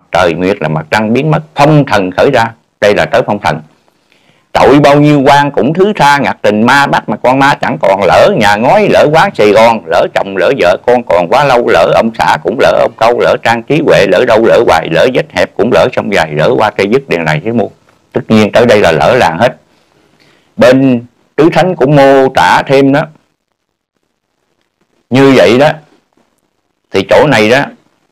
trời nguyệt là mặt trăng biến mất, phong thần khởi ra. Đây là tới phong thần. Tội bao nhiêu quan cũng thứ tha, ngặt tình ma bắt mà con ma chẳng còn. Lỡ nhà ngói, lỡ quán Sài Gòn, lỡ chồng lỡ vợ con còn quá lâu. Lỡ ông xã cũng lỡ ông câu, lỡ Trang Trí Huệ, lỡ đâu lỡ hoài. Lỡ vết hẹp cũng lỡ sông dài, lỡ qua cây dứt đèn này chứ mua. Tất nhiên tới đây là lỡ làng hết. Bên Tứ Thánh cũng mô tả thêm đó, như vậy đó. Thì chỗ này đó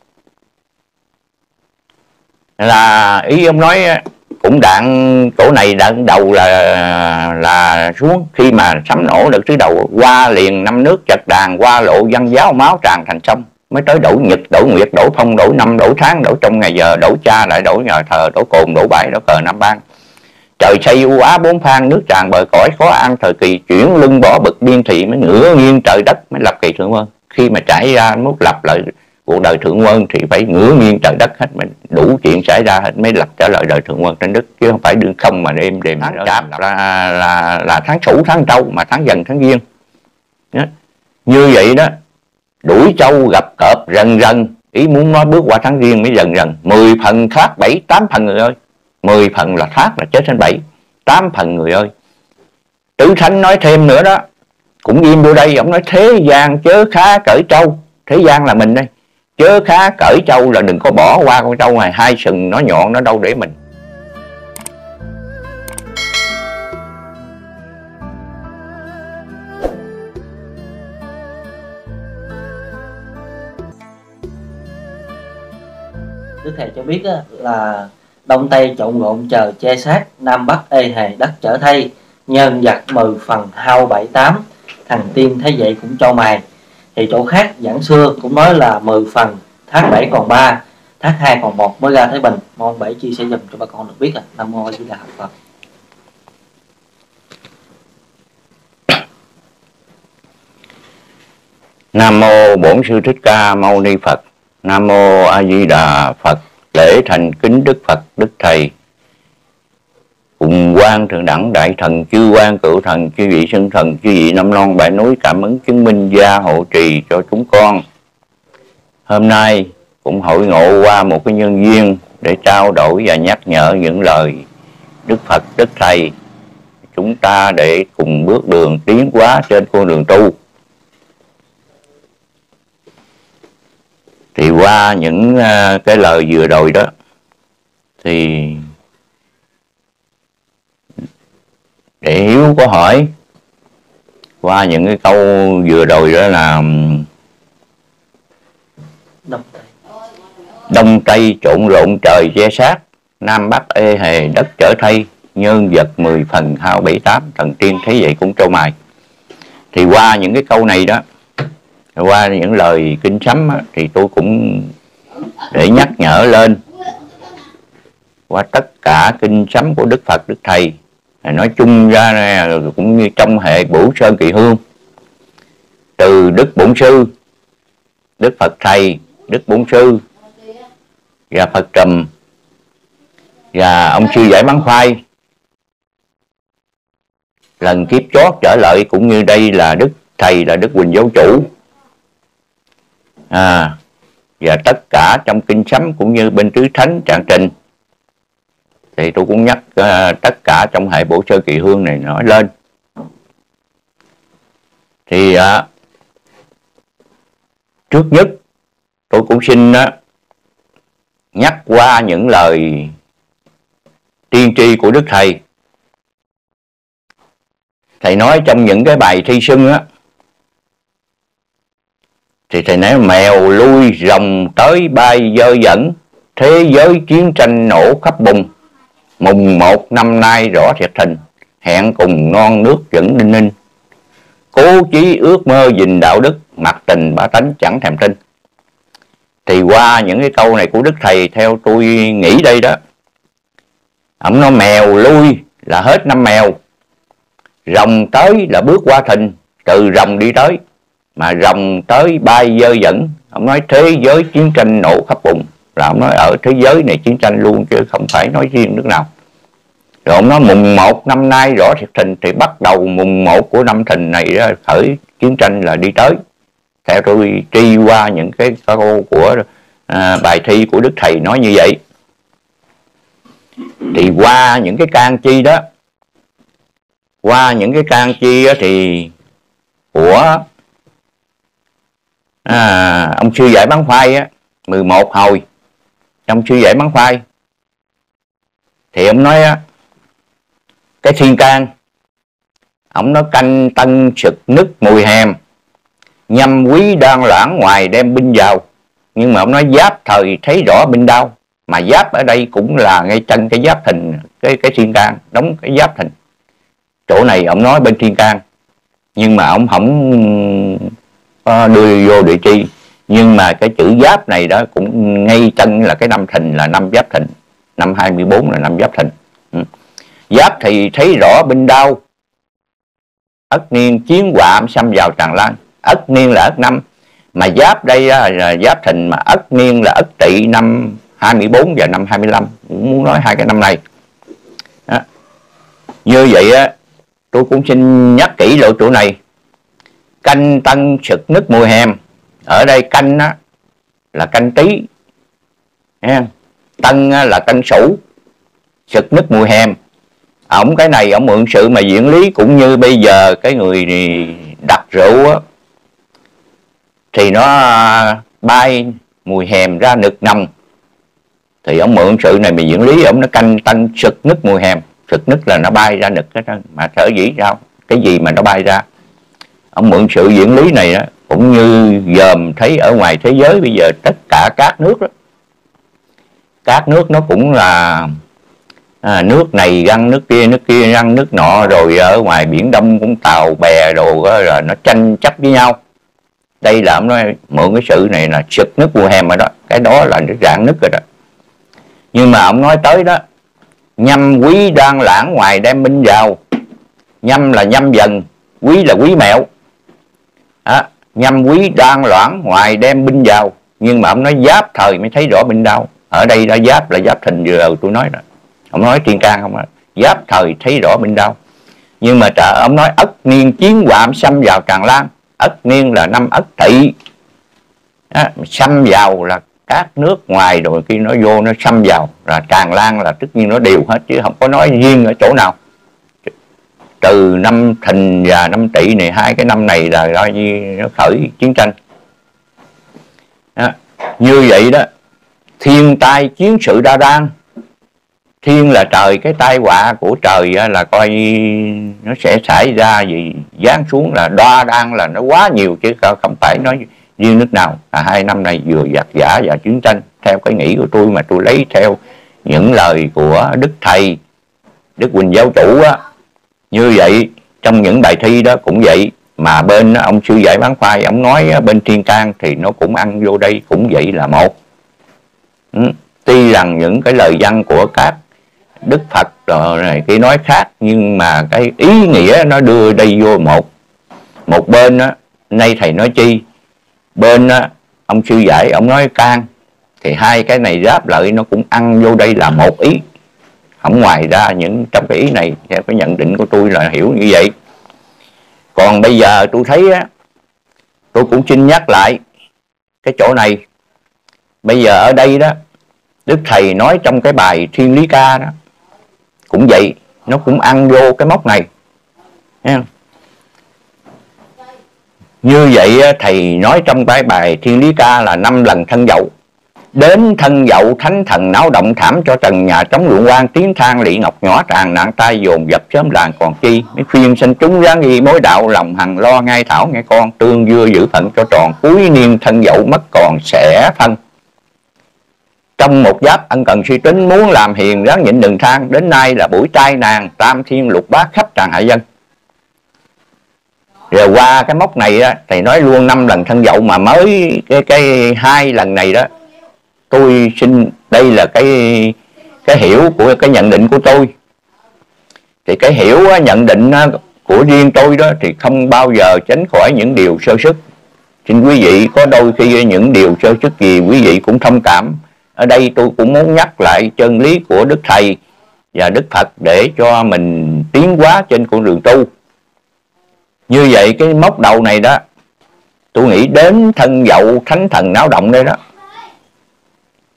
là ý ông nói cũng đạn, chỗ này đạn đầu là xuống khi mà sấm nổ được thứ đầu, qua liền năm nước chật đàn, qua lộ văn giáo máu tràn thành sông, mới tới đổi nhật, đổi nguyệt, đổi phong, đổi năm, đổi tháng, đổi trong ngày giờ, đổi cha, lại đổi nhờ thờ, đổi cồn, đổi bãi, đổi cờ năm ban. Trời xây u á bốn phan, nước tràn bờ cõi khó an, thời kỳ chuyển lưng bỏ bực biên thị, mới ngửa nghiêng trời đất, mới lập kỳ thượng quân. Khi mà trải ra muốn lập lại cuộc đời thượng quân thì phải ngửa nghiêng trời đất hết, mình đủ chuyện xảy ra hết mới lập trở lại đời thượng quân trên đất, chứ không phải đương không mà đêm đêm. Tháng Chạp là tháng Sửu, tháng Trâu, mà tháng Dần, tháng Giêng. Như vậy đó, đuổi trâu gặp cọp rần rần, ý muốn nói bước qua tháng Giêng mới dần dần. 10 phần thác 7, 8 phần người ơi. 10 phần là thác là chết trên 7, 8 phần người ơi. Tứ Thánh nói thêm nữa đó, cũng ghim vô đây, ông nói thế gian chớ khá cởi trâu. Thế gian là mình đây. Chớ khá cởi trâu là đừng có bỏ qua con trâu này, hai sừng nó nhọn nó đâu để mình. Đức Thầy cho biết là Đông Tây trộn rộn trời che sát, Nam Bắc ê hề đất trở thay, nhân giặc 10 phần hao 7 8, thằng tiên thấy vậy cũng cho mày. Thì chỗ khác giảng xưa cũng nói là 10 phần, thác 7 còn 3, thác 2 còn 1 mới ra Thái Bình. Mong Bảy chia sẻ dùm cho bà con được biết. Nam Mô A Di Đà Phật. Nam Mô Bổn Sư Thích Ca Mâu Ni Phật. Nam Mô A Di Đà Phật. Lễ thành kính Đức Phật, Đức Thầy, cùng quan thượng đẳng đại thần, chư quan cửu thần, chư vị xưng thần, chư vị năm non bãi núi, cảm ứng chứng minh gia hộ trì cho chúng con. Hôm nay cũng hội ngộ qua một cái nhân duyên để trao đổi và nhắc nhở những lời Đức Phật, Đức Thầy, chúng ta để cùng bước đường tiến hóa trên con đường tu. Thì qua những cái lời vừa rồi đó, thì để Hiếu có hỏi qua những cái câu vừa rồi đó là Đông Tây trộn rộn trời che sát, Nam Bắc ê hề đất trở thay, nhân vật 10 phần hao 7 8, thần tiên thấy vậy cũng trâu mày. Thì qua những cái câu này đó, qua những lời kinh sấm á, thì tôi cũng để nhắc nhở lên qua tất cả kinh sấm của Đức Phật, Đức Thầy, nói chung ra cũng như trong hệ Bửu Sơn Kỳ Hương, từ Đức Bổn Sư, Đức Phật Thầy, Đức Bổn Sư và Phật Trùm và ông Sư Giải Bán Khoai, lần kiếp chót trở lại cũng như đây là Đức Thầy là Đức Huỳnh Giáo Chủ, và tất cả trong kinh sấm cũng như bên Tứ Thánh Trạng Trình. Thì tôi cũng nhắc tất cả trong hệ Bổ Sơ Kỳ Hương này nói lên. Thì trước nhất tôi cũng xin nhắc qua những lời tiên tri của Đức Thầy. Thầy nói trong những cái bài thi xưng á, thì thầy nói mèo lui rồng tới bay dơ dẫn, thế giới chiến tranh nổ khắp bùng, mùng 1 năm nay rõ thiệt thình, hẹn cùng non nước vẫn ninh ninh, cố chí ước mơ gìn đạo đức, mặc tình ba tánh chẳng thèm tin. Thì qua những cái câu này của Đức Thầy, theo tôi nghĩ đây đó, ông nói mèo lui là hết năm mèo, rồng tới là bước qua thình, từ rồng đi tới, mà rồng tới bay dơ dẫn. Ông nói thế giới chiến tranh nổ khắp vùng, là ông nói ở thế giới này chiến tranh luôn chứ không phải nói riêng nước nào. Rồi ông nói mùng 1 năm nay rõ thiệt thình, thì bắt đầu mùng 1 của năm thìn này đó, khởi chiến tranh là đi tới. Theo tôi tri qua những cái câu của bài thi của Đức Thầy nói như vậy. Thì qua những cái can chi đó, qua những cái can chi đó thì của ông sư giải bán khoai á, 11 hồi ông sư giải bán khoai, thì ông nói á, cái thiên can ông nói canh tân sực nức mùi hèm, nhâm quý đoan loãng ngoài đem binh vào. Nhưng mà ông nói giáp thời thấy rõ binh đao, mà giáp ở đây cũng là ngay chân cái giáp thìn, cái thiên can đóng cái giáp thìn. Chỗ này ông nói bên thiên can, nhưng mà ông không đưa vô địa chi. Nhưng mà cái chữ giáp này đó cũng ngay chân là cái năm thìn, là năm giáp thìn, năm 24 là năm giáp thìn. Giáp thì thấy rõ binh đao, Ất Niên chiến họa xâm vào Tràng Lan. Ất Niên là Ất Năm, mà giáp đây là giáp thìn, mà Ất Niên là Ất Tỵ năm 24 và năm 25. Muốn nói hai cái năm này đó. Như vậy á, tôi cũng xin nhắc kỹ lộ chỗ này. Canh tân sực nức mùi hèm, ở đây canh á, là canh Tý, tân là tân Sửu, sực nức mùi hèm. Ổng cái này ổng mượn sự mà diễn lý, cũng như bây giờ cái người đặt rượu á, thì nó bay mùi hèm ra nực nồng, thì ổng mượn sự này mà diễn lý. Ổng nó canh tân sực nức mùi hèm, sực nức là nó bay ra nực hết. Mà sở dĩ sao, cái gì mà nó bay ra, ông mượn sự diễn lý này đó. Cũng như dòm thấy ở ngoài thế giới bây giờ tất cả các nước đó, các nước nó cũng là nước này găng nước kia găng nước nọ, rồi ở ngoài biển Đông cũng tàu bè đồ đó, rồi nó tranh chấp với nhau. Đây là ông nói mượn cái sự này là sực nước mùa hèm rồi đó, cái đó là rạn nứt rồi đó. Nhưng mà ông nói tới đó, nhâm quý đoan lãng ngoài đem binh vào. Nhâm là nhâm dần, quý là quý mẹo. Nhâm quý đoan loãng ngoài đem binh vào. Nhưng mà ông nói giáp thời mới thấy rõ binh đao. Ở đây đã giáp là giáp thìn, vừa tôi nói rồi. Ông nói thiên can không ạ? Giáp thời thấy rõ binh đao. Nhưng mà ông nói Ất Niên chiến họa xâm vào Tràng Lan. Ất Niên là năm Ất Tỵ, xâm vào là các nước ngoài rồi khi nó vô nó xâm vào, là Tràng Lan là tất nhiên nó đều hết, chứ không có nói riêng ở chỗ nào. Từ năm Thìn và năm Tỵ này, hai cái năm này là coi như nó khởi chiến tranh đó. Như vậy đó, thiên tai chiến sự đa đang. Thiên là trời, cái tai họa của trời là coi nó sẽ xảy ra gì giáng xuống, là đa đang là nó quá nhiều, chứ không phải nói riêng nước nào. Hai năm này vừa giặc giả và chiến tranh, theo cái nghĩ của tôi, mà tôi lấy theo những lời của Đức Thầy, Đức Huỳnh Giáo Chủ á. Như vậy trong những bài thi đó cũng vậy. Mà bên ông sư giải bán khoai, ông nói bên thiên can thì nó cũng ăn vô đây cũng vậy là một. Tuy rằng những cái lời văn của các Đức Phật rồi này cái nói khác, nhưng mà cái ý nghĩa nó đưa đây vô một bên á. Nay thầy nói chi, bên á, ông sư giải ông nói can, thì hai cái này giáp lợi nó cũng ăn vô đây là một ý. Không ngoài ra những trong cái ý này, theo cái nhận định của tôi là hiểu như vậy. Còn bây giờ tôi thấy á, tôi cũng xin nhắc lại cái chỗ này. Bây giờ ở đây đó, Đức Thầy nói trong cái bài Thiên Lý Ca đó cũng vậy, nó cũng ăn vô cái mốc này. Như vậy thầy nói trong cái bài Thiên Lý Ca là 5 lần thân dậu. Đến thân dậu thánh thần náo động, thảm cho trần nhà trống luận quan, tiếng than lị ngọc nhỏ tràn nạn tai dồn dập sớm làng còn chi. Mấy khuyên sanh chúng ráng nghi mối đạo, lòng hằng lo ngay thảo nghe con, tương dưa giữ phận cho tròn, cuối niên thân dậu mất còn sẽ phân. Trong một giáp ân cần suy tính, muốn làm hiền ráng nhịn đừng than, đến nay là buổi trai nàng, tam thiên lục bát khắp tràn hạ dân. Rồi qua cái mốc này á, thầy nói luôn 5 lần thân dậu, mà mới cái 2 lần này đó, tôi xin đây là cái hiểu của cái nhận định của tôi. Thì cái hiểu nhận định của riêng tôi đó thì không bao giờ tránh khỏi những điều sơ xuất. Xin quý vị có đôi khi những điều sơ xuất gì quý vị cũng thông cảm. Ở đây tôi cũng muốn nhắc lại chân lý của Đức Thầy và Đức Phật để cho mình tiến hóa trên con đường tu. Như vậy cái mốc đầu này đó, tôi nghĩ đến thân dậu thánh thần náo động đây đó,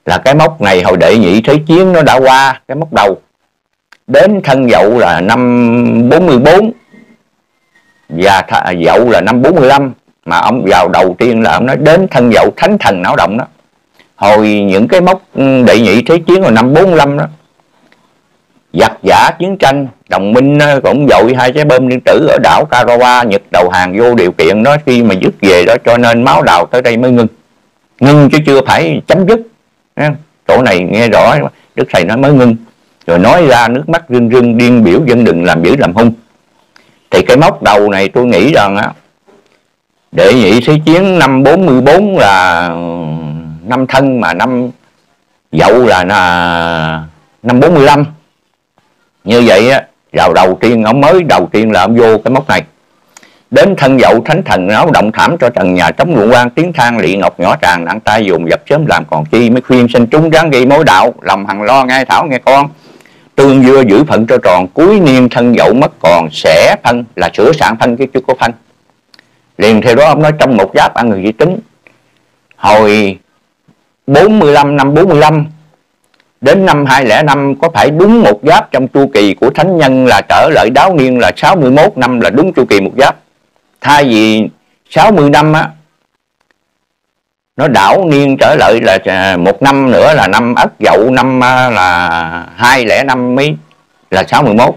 là cái mốc này hồi đệ nhị thế chiến nó đã qua cái mốc đầu. Đến Thân Dậu là năm 44 và Dậu là năm 45, mà ông vào đầu tiên là ông nói đến Thân Dậu thánh thần náo động đó. Hồi những cái mốc đệ nhị thế chiến vào năm 45 đó, giặc giả chiến tranh, đồng minh cũng dội 2 trái bom nguyên tử ở đảo Karawa, Nhật đầu hàng vô điều kiện đó khi mà dứt về đó, cho nên máu đào tới đây mới ngưng chứ chưa phải chấm dứt. Chỗ này nghe rõ Đức Thầy nói mới ngưng, rồi nói ra nước mắt rưng rưng, điên biểu dân đừng làm dữ làm hung. Thì cái mốc đầu này tôi nghĩ rằng á, đệ nhị thế chiến năm 44 là năm Thân, mà năm Dậu là năm 45. Như vậy á, vào đầu tiên ông mới đầu tiên là ông vô cái mốc này. Đến Thân Dậu thánh thần náo động thảm cho trần nhà trống luận quan, tiếng than lị ngọc nhỏ tràn nặng tay dùng dập sớm làm còn chi, mới khuyên sinh chúng ráng ghi mối đạo, lòng hằng lo ngay thảo nghe con. Tương dưa giữ phận cho tròn, cuối niên Thân Dậu mất còn sẽ phân, là sửa soạn phân chứ chưa có phân. Liền theo đó ông nói trong một giáp ăn người chỉ tính. Hồi 45 năm 45 đến năm 205 có phải đúng một giáp trong chu kỳ của thánh nhân là trở lại đáo niên là 61 năm là đúng chu kỳ một giáp. Thay vì 60 năm á, nó đảo niên trở lại là một năm nữa là năm Ất Dậu, năm là 205 mới là 61.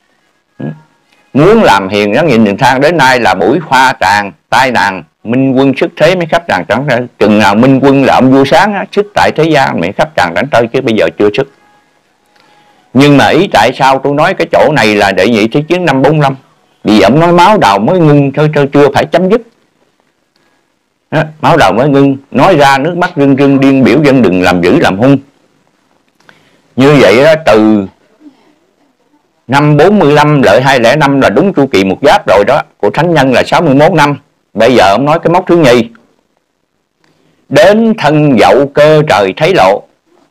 Muốn làm hiền nó nhìn đường thang đến nay là buổi khoa tràng tai nạn, minh quân sức thế mới khắp tràng trắng tới. Chừng nào minh quân là ông vua sáng á, sức tại thế gian mới khắp tràng trắng tới, chứ bây giờ chưa sức. Nhưng mà ý tại sao tôi nói cái chỗ này là đệ nhị thế chiến năm 45? Vì ông nói máu đầu mới ngưng thôi, chưa phải chấm dứt. Đó, máu đầu mới ngưng, nói ra nước mắt rưng rưng, điên biểu dân đừng làm dữ làm hung. Như vậy đó, từ năm 45 lợi 205 là đúng chu kỳ một giáp rồi đó, của thánh nhân là 61 năm. Bây giờ ông nói cái mốc thứ nhì. Đến Thân Dậu cơ trời thấy lộ.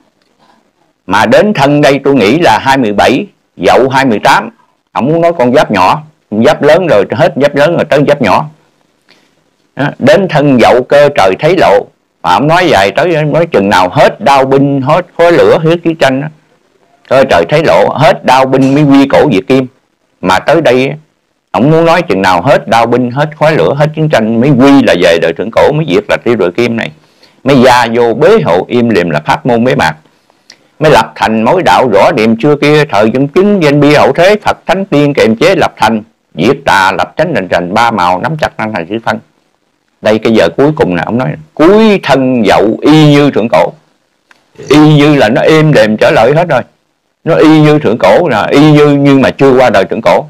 Mà đến Thân đây tôi nghĩ là 27, Dậu 28. Ông muốn nói con giáp nhỏ, giáp lớn rồi, hết giáp lớn rồi tới giáp nhỏ. Đó, đến Thân Dậu cơ trời thấy lộ. Mà ông nói dài tới nói chừng nào hết đao binh, hết khói lửa, hết chiến tranh đó. Cơ trời thấy lộ, hết đao binh mới quy cổ diệt kim. Mà tới đây ông muốn nói chừng nào hết đao binh, hết khói lửa, hết chiến tranh mới quy là về đời thượng cổ, mới diệt là tiêu đội kim này, mới gia vô bế hộ im liềm là pháp môn bế mạc, mới lập thành mối đạo rõ niệm xưa kia, thời dân chứng danh bi hậu thế, Phật thánh tiên kiềm chế lập thành, diệt tà lập chánh rành rành, ba màu nắm chặt năng thành chữ phân. Đây cái giờ cuối cùng là ông nói cuối Thân Dậu y như thượng cổ. Y như là nó êm đềm trở lại hết rồi, nó y như thượng cổ, là y như nhưng mà chưa qua đời thượng cổ.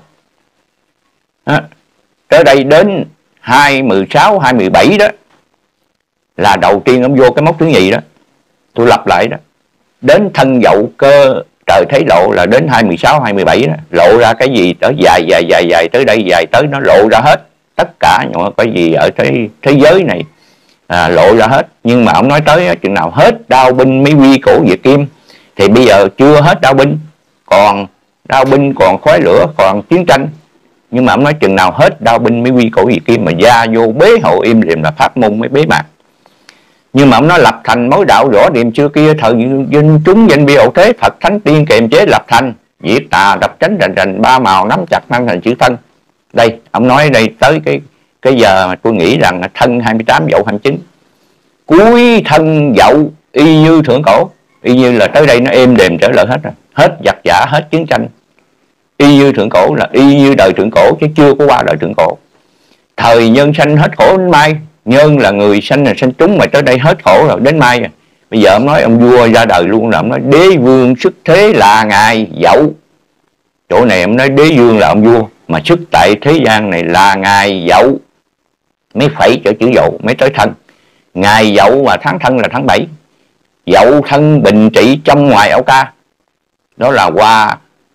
Đó. Tới đây đến 216, 217 đó là đầu tiên ông vô cái mốc thứ nhì đó. Tôi lặp lại đó. Đến Thân Dậu cơ trời thấy lộ là đến 216, 217 đó. Lộ ra cái gì tới dài tới đây, dài tới nó lộ ra hết. Tất cả những cái gì ở thế giới này lộ ra hết. Nhưng mà ông nói tới chừng nào hết đao binh mới quy cổ diệt kim. Thì bây giờ chưa hết đao binh, còn đao binh, còn khói lửa, còn chiến tranh. Nhưng mà ông nói chừng nào hết đao binh mới quy cổ diệt kim, mà gia vô bế hộ im liềm là pháp môn mới bế mạc. Nhưng mà ông nói lập thành mối đạo rõ niệm xưa kia, thời dân chúng danh bi hậu thế, Phật thánh tiên kiềm chế lập thành, diệt tà đập tránh rành rành, ba màu nắm chặt năng thành chữ phân. Đây ông nói đây tới cái giờ mà tôi nghĩ rằng là Thân 28 Dậu 29. Cuối Thân Dậu y như thượng cổ, y như là tới đây nó êm đềm trở lại hết rồi, hết giặc giả, hết chiến tranh. Y như thượng cổ là y như đời thượng cổ, chứ chưa có qua đời thượng cổ. Thời nhân sanh hết khổ đến mai. Nhân là người sanh là sanh chúng, mà tới đây hết khổ rồi đến mai. Bây giờ ông nói ông vua ra đời luôn, là ông nói đế vương sức thế là ngài Dậu. Chỗ này ông nói đế vương là ông vua, mà sức tại thế gian này là ngài Dậu. Mới phẩy cho chữ Dậu mới tới Thân. Ngài Dậu mà tháng Thân là tháng 7. Dậu Thân bình trị trong ngoài áo ca. Đó là qua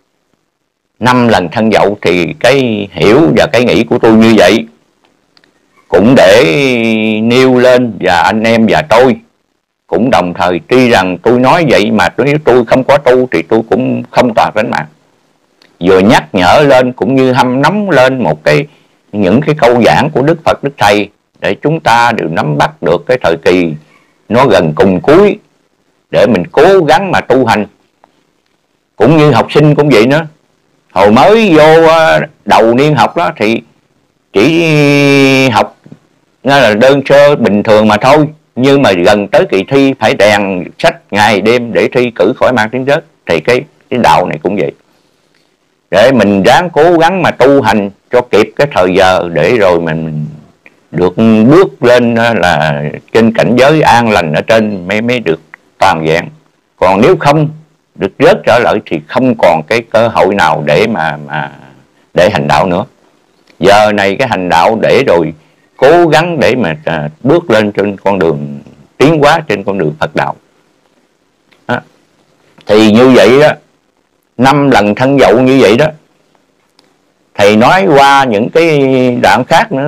5 lần Thân Dậu. Thì cái hiểu và cái nghĩ của tôi như vậy, cũng để nêu lên, và anh em và tôi cũng đồng thời, tuy rằng tôi nói vậy mà nếu tôi không có tu thì tôi cũng không toàn đánh mạng. Vừa nhắc nhở lên cũng như hâm nóng lên những cái câu giảng của Đức Phật Đức Thầy, để chúng ta đều nắm bắt được cái thời kỳ nó gần cùng cuối, để mình cố gắng mà tu hành. Cũng như học sinh cũng vậy nữa. Hồi mới vô đầu niên học đó thì chỉ học nó là đơn sơ bình thường mà thôi, nhưng mà gần tới kỳ thi phải rèn sách ngày đêm để thi cử khỏi mang tiếng rớt. Thì cái đạo này cũng vậy, để mình ráng cố gắng mà tu hành cho kịp cái thời giờ, để rồi mình được bước lên là trên cảnh giới an lành ở trên mới được toàn vẹn. Còn nếu không được rớt trở lại thì không còn cái cơ hội nào để mà để hành đạo nữa. Giờ này cái hành đạo để rồi cố gắng để mà bước lên trên con đường tiến hóa trên con đường Phật đạo đó. Thì như vậy đó, 5 lần thân dậu như vậy đó, thầy nói qua những cái đoạn khác nữa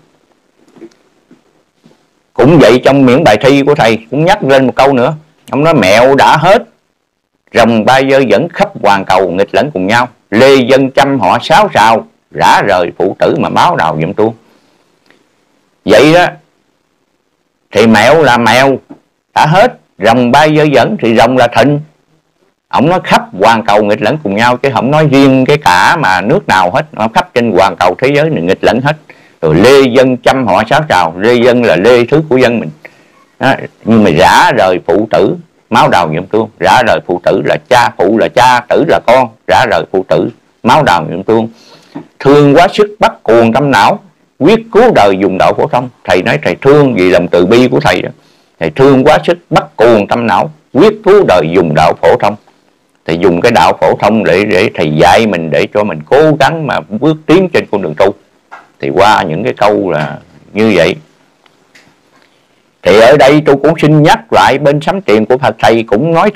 cũng vậy. Trong miễn bài thi của thầy cũng nhắc lên một câu nữa. Ông nói mẹo đã hết, rồng ba dơ dẫn khắp hoàn cầu, nghịch lẫn cùng nhau, lê dân trăm họ sáo sào, rã rời phụ tử mà máu đào dùm tuôn. Vậy đó thì mẹo là mèo đã hết, rồng ba dơ dẫn thì rồng là thịnh. Ông nói khắp hoàn cầu nghịch lẫn cùng nhau, chứ không nói riêng cái cả mà nước nào hết. Nó khắp trên hoàn cầu thế giới này nghịch lẫn hết. Rồi lê dân trăm họ sáo sào, lê dân là lê thứ của dân mình đó. Nhưng mà rã rời phụ tử máu đào nhuộm tuôn. Rã rời phụ tử là cha, phụ là cha, tử là con. Rã rời phụ tử máu đào nhuộm tuôn. Thương quá sức bắt cuồng tâm não, quyết cứu đời dùng đạo phổ thông. Thầy nói thầy thương vì lòng từ bi của thầy đó. Thầy thương quá sức bắt cuồng tâm não, quyết cứu đời dùng đạo phổ thông. Thì dùng cái đạo phổ thông để thầy dạy mình, để cho mình cố gắng mà bước tiến trên con đường tu. Thì qua những cái câu là như vậy. Thì ở đây tôi cũng xin nhắc lại bên sấm tiền của Phật thầy cũng nói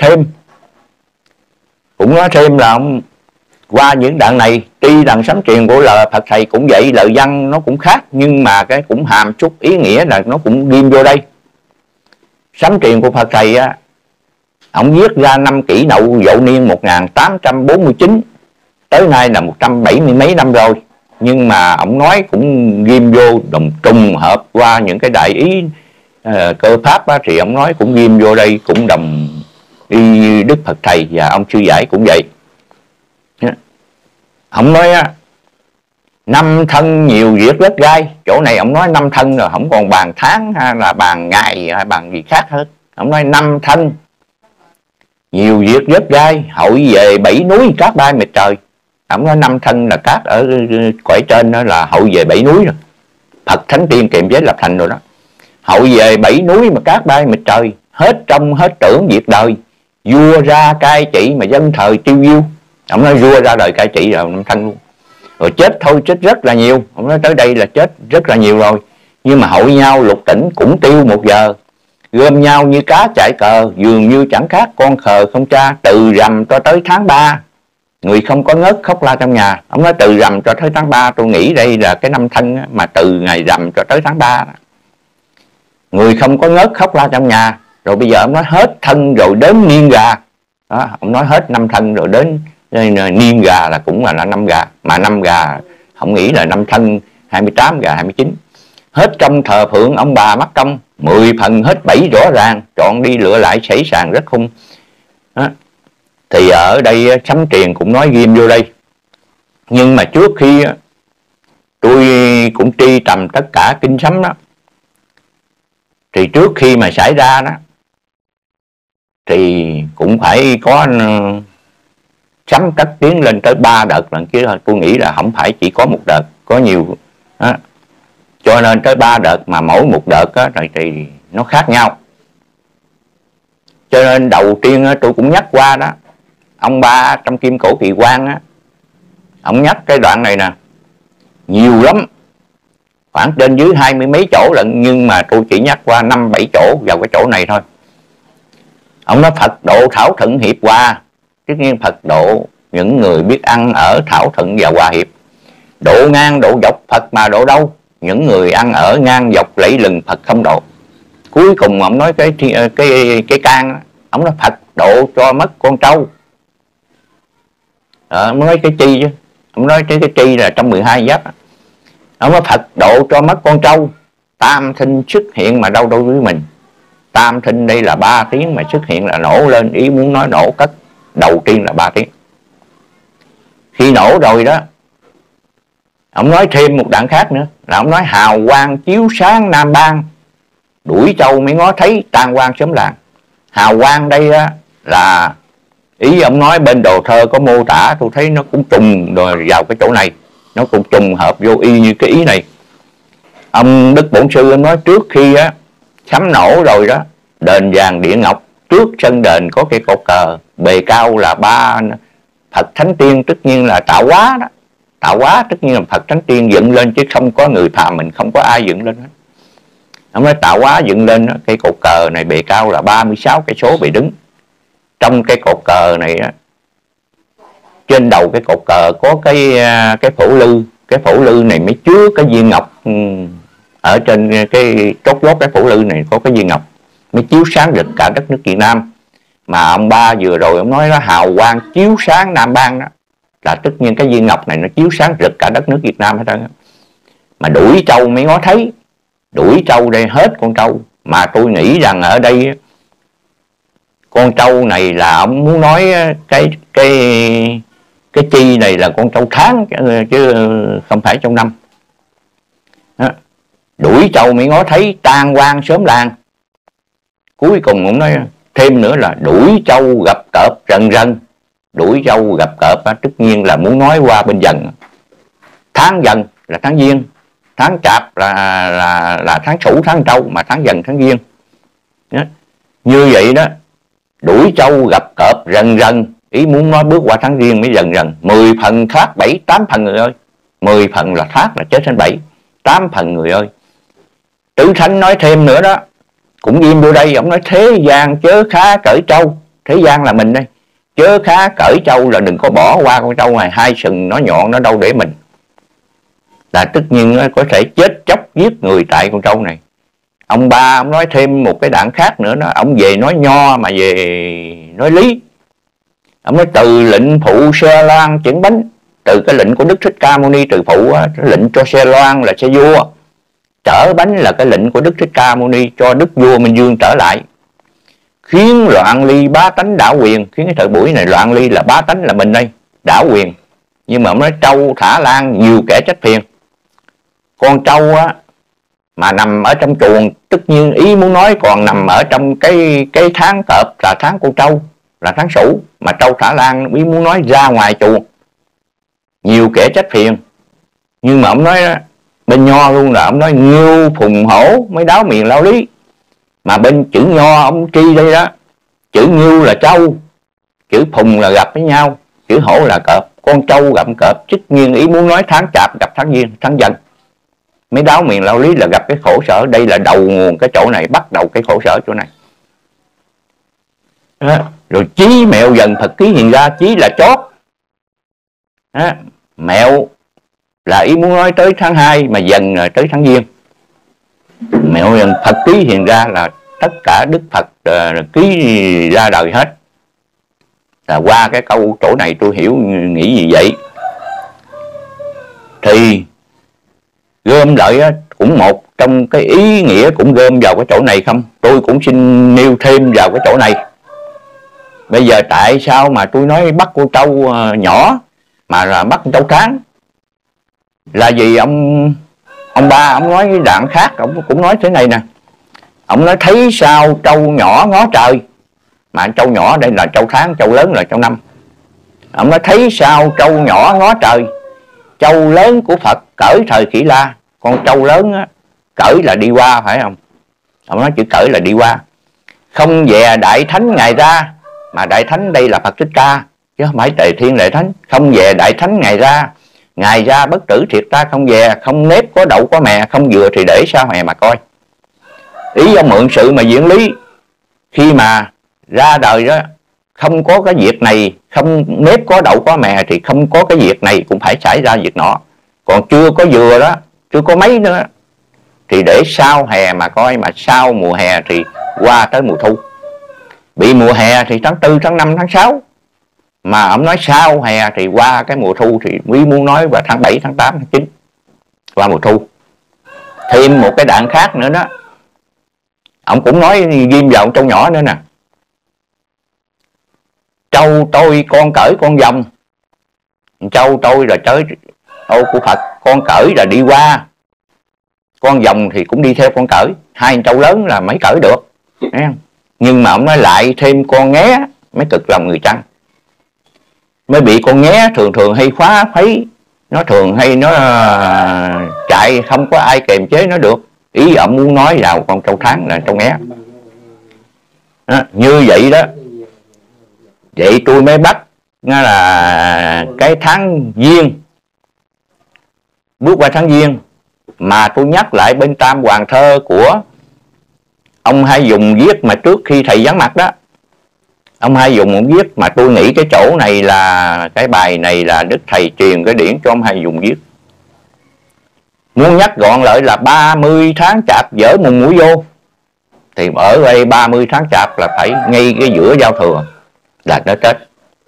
thêm là qua những đoạn này, tuy rằng sấm tiền của lời Phật thầy cũng vậy, lời văn nó cũng khác, nhưng mà cái cũng hàm chút ý nghĩa là nó cũng ghim vô đây. Sấm tiền của Phật thầy á, ông viết ra năm Kỷ Nậu Dậu Niên 1849, tới nay là 170 mấy năm rồi. Nhưng mà ông nói cũng ghim vô đồng trùng hợp qua những cái đại ý cơ pháp á, thì ông nói cũng ghim vô đây, cũng đồng y Đức Phật thầy và ông sư giải cũng vậy. Ông nói á, 5 thân nhiều việc rất gai. Chỗ này ông nói 5 thân rồi, không còn bàn tháng hay là bàn ngày hay bàn gì khác hết. Ông nói 5 thân nhiều việc rất gai, hội về 7 núi cát bay mịt trời. Ông nói 5 thân là cát ở cõi trên đó là hội về 7 núi rồi. Phật thánh tiên kiềm giới lập thành rồi đó. Hội về 7 núi mà cát bay mịt trời, hết trong hết tưởng việc đời, vua ra cai trị mà dân thời tiêu diêu. Ông nói vua ra đời cai trị rồi 5 thân luôn. Rồi chết thôi, chết rất là nhiều. Ông nói tới đây là chết rất là nhiều rồi. Nhưng mà hội nhau lục tỉnh cũng tiêu 1 giờ, gom nhau như cá chạy cờ, dường như chẳng khác con khờ không cha. Từ rằm cho tới tháng 3, người không có ngớt khóc la trong nhà. Ông nói từ rằm cho tới tháng 3, tôi nghĩ đây là cái 5 thân mà từ ngày rằm cho tới tháng 3 đó. Người không có ngớt khóc la trong nhà. Rồi bây giờ ông nói hết thân rồi đến niên gà đó. Ông nói hết 5 thân rồi đến niên gà là cũng là 5 gà. Mà 5 gà không nghĩ là 5 thân 28 gà 29. Hết trong thờ phượng ông bà mắc công, 10 phần hết 7 rõ ràng, chọn đi lựa lại xảy sàng rất khung đó. Thì ở đây sấm truyền cũng nói ghim vô đây. Nhưng mà trước khi tôi cũng tri tầm tất cả kinh sấm đó, thì trước khi mà xảy ra đó thì cũng phải có sấm cất tiếng lên tới 3 đợt lần, chứ tôi nghĩ là không phải chỉ có 1 đợt, có nhiều đó. Cho nên tới 3 đợt, mà mỗi 1 đợt đó, thì nó khác nhau. Cho nên đầu tiên đó, tôi cũng nhắc qua đó, ông Ba trong Kim Cổ Kỳ Quan á, ông nhắc cái đoạn này nè nhiều lắm, khoảng trên dưới 20 mấy chỗ lận, nhưng mà tôi chỉ nhắc qua 5-7 chỗ vào cái chỗ này thôi. Ông nói Phật độ thảo thuận hiệp hòa. Tất nhiên Phật độ những người biết ăn ở thảo thuận và hòa hiệp. Độ ngang độ dọc Phật mà độ đâu? Những người ăn ở ngang dọc lẫy lừng Phật không độ. Cuối cùng ông nói cái can, ông nói Phật độ cho mất con trâu. Ông nói cái chi chứ. Ông nói cái chi là trong 12 giáp. Ông nói Phật độ cho mất con trâu, tam sinh xuất hiện mà đâu đối với mình. tam thinh đây là 3 tiếng mà xuất hiện là nổ lên, ý muốn nói nổ cất đầu tiên là 3 tiếng. Khi nổ rồi đó, ông nói thêm một đoạn khác nữa là ông nói hào quang chiếu sáng Nam Bang, đuổi trâu mới ngó thấy, tan quang sớm làng. Hào quang đây á, là ý ông nói bên đồ thơ có mô tả, tôi thấy nó cũng trùng rồi vào cái chỗ này, nó cũng trùng hợp vô y như cái ý này. Ông Đức Bổn Sư ông nói trước khi á sấm nổ rồi đó, đền vàng Địa Ngọc, trước sân đền có cái cột cờ, bề cao là 3 Phật Thánh Tiên, tất nhiên là tạo hóa đó. Tạo hóa tất nhiên là Phật Thánh Tiên dựng lên, chứ không có người phàm mình, không có ai dựng lên hết. Ông nói tạo hóa dựng lên đó, cái cột cờ này bề cao là 36 cây số bề đứng. Trong cái cột cờ này á, trên đầu cái cột cờ có cái phổ lư. Cái phổ lư này mới chứa cái viên ngọc. Ở trên cái chốt lót cái phổ lư này có cái viên ngọc mới chiếu sáng rực cả đất nước Việt Nam. Mà ông Ba vừa rồi ông nói nó hào quang chiếu sáng Nam Bang đó, là tất nhiên cái viên ngọc này nó chiếu sáng rực cả đất nước Việt Nam hết trơn. Mà đuổi trâu mới ngó thấy, đuổi trâu đây hết con trâu. Mà tôi nghĩ rằng ở đây con trâu này là ông muốn nói cái chi này là con trâu tháng chứ không phải trong năm. Đó. Đuổi trâu mới ngó thấy, tan quang sớm làng. Cuối cùng ông nói thêm nữa là đuổi trâu gặp cọp rần rần. Đuổi trâu gặp cọp tất nhiên là muốn nói qua bên Dần. Tháng Dần là tháng Giêng, tháng Chạp là tháng Sửu tháng Trâu, mà tháng Dần tháng Giêng. Đó. Như vậy đó, đuổi trâu gặp cọp rần rần, ý muốn nói bước qua tháng Giêng mới dần dần. 10 phần thác 7, 8 phần người ơi. 10 phần là thác là chết trên 7, 8 phần người ơi. Tử Thánh nói thêm nữa đó, cũng ghim vô đây, ông nói thế gian chớ khá cởi trâu. Thế gian là mình đây. Chớ khá cởi trâu là đừng có bỏ qua con trâu này, 2 sừng nó nhọn nó đâu để mình. Là tất nhiên có thể chết chóc giết người tại con trâu này. Ông Ba ông nói thêm một cái đoạn khác nữa đó, ông về nói nho mà về nói lý. Ông nói từ lệnh phụ xe loan chuyển bánh, từ cái lệnh của Đức Thích Ca Mâu Ni từ phụ á, lệnh cho xe loan là xe vua, trở bánh là cái lệnh của Đức Thích Ca Mâu Ni cho Đức vua Minh Vương trở lại, khiến loạn ly bá tánh đảo quyền. Khiến cái thời buổi này loạn ly là bá tánh là mình đây, đảo quyền. Nhưng mà ông nói trâu thả lan nhiều kẻ trách phiền. Con trâu á mà nằm ở trong chuồng, tất nhiên ý muốn nói còn nằm ở trong cái tháng cọp là tháng con trâu, là tháng Sửu. Mà trâu thả lan ý muốn nói ra ngoài chuồng, nhiều kẻ trách phiền. Nhưng mà ông nói bên nho luôn là ông nói ngưu phùng hổ mới đáo miền lao lý. Mà bên chữ nho ông tri đây đó, chữ ngưu là trâu, chữ phùng là gặp với nhau, chữ hổ là cọp. Con trâu gặp cọp, tất nhiên ý muốn nói tháng Chạp gặp tháng Giêng, tháng Dần mới đáo miền lao lý là gặp cái khổ sở. Đây là đầu nguồn cái chỗ này, bắt đầu cái khổ sở chỗ này. Đó. Rồi chí mẹo dần Phật ký hiện ra, chí là chót. Đó. Mẹo là ý muốn nói tới tháng 2, mà dần là tới tháng Giêng. Mẹo dần Phật ký hiện ra là tất cả Đức Phật ký ra đời hết. Là qua cái câu chỗ này tôi hiểu nghĩ gì vậy. Thì gom lại cũng một trong cái ý nghĩa cũng gom vào cái chỗ này không. Tôi cũng xin nêu thêm vào cái chỗ này. Bây giờ tại sao mà tôi nói bắt con trâu nhỏ mà là bắt con trâu tráng? Là vì ông Ba ông nói cái đoạn khác, ông cũng nói thế này nè. Ông nói thấy sao trâu nhỏ ngó trời. Mà trâu nhỏ đây là trâu tháng, trâu lớn là trâu năm. Ông nói thấy sao trâu nhỏ ngó trời, trâu lớn của Phật cởi thời Khỉ La. Con trâu lớn á, cởi là đi qua phải không? Ông nói chữ cởi là đi qua. Không dè đại thánh ngài ra. Mà đại thánh đây là Phật Thích Ca chứ không phải Tề Thiên Đại Thánh. Không dè đại thánh ngài ra. Ngài ra bất tử thiệt ta không dè, không nếp có đậu có mè, không dừa thì để sao hè mà coi. Ý ông mượn sự mà diễn lý. Khi mà ra đời đó, không có cái việc này, không nếp có đậu có mè thì không có cái việc này cũng phải xảy ra việc nọ. Còn chưa có dừa đó, chưa có mấy nữa thì để sau hè mà coi. Mà sau mùa hè thì qua tới mùa thu. Bị mùa hè thì tháng 4, tháng 5, tháng 6. Mà ông nói sau hè thì qua cái mùa thu thì quý muốn nói vào tháng 7, tháng 8, tháng 9 qua mùa thu. Thêm một cái đoạn khác nữa đó, Ông cũng nói ghim vào trâu nhỏ nữa nè: trâu tôi con cởi con dòng. Trâu tôi là tới ô của Phật, con cởi là đi qua, con dòng thì cũng đi theo con cởi. Hai trâu lớn là mới cởi được. Nhưng mà ông nói lại thêm con nghé mới cực lòng người chăn. Mới bị con nghé thường thường hay phá phấy, nó thường hay nó chạy, không có ai kềm chế nó được. Ý ông muốn nói vào con trâu tháng là trâu nghé. Như vậy đó. Vậy tôi mới bắt nó là cái tháng Giêng, bước qua tháng Giêng. Mà tôi nhắc lại bên Tam Hoàng Thơ của ông Hai Dùng viết mà trước khi thầy vắng mặt đó. Ông Hai Dùng cũng viết, mà tôi nghĩ cái chỗ này là cái bài này là Đức Thầy truyền cái điển cho ông Hai Dùng viết. Muốn nhắc gọn lại là 30 tháng Chạp dỡ mùng mũi vô. Thì ở đây 30 tháng Chạp là phải ngay cái giữa giao thừa là nó Tết.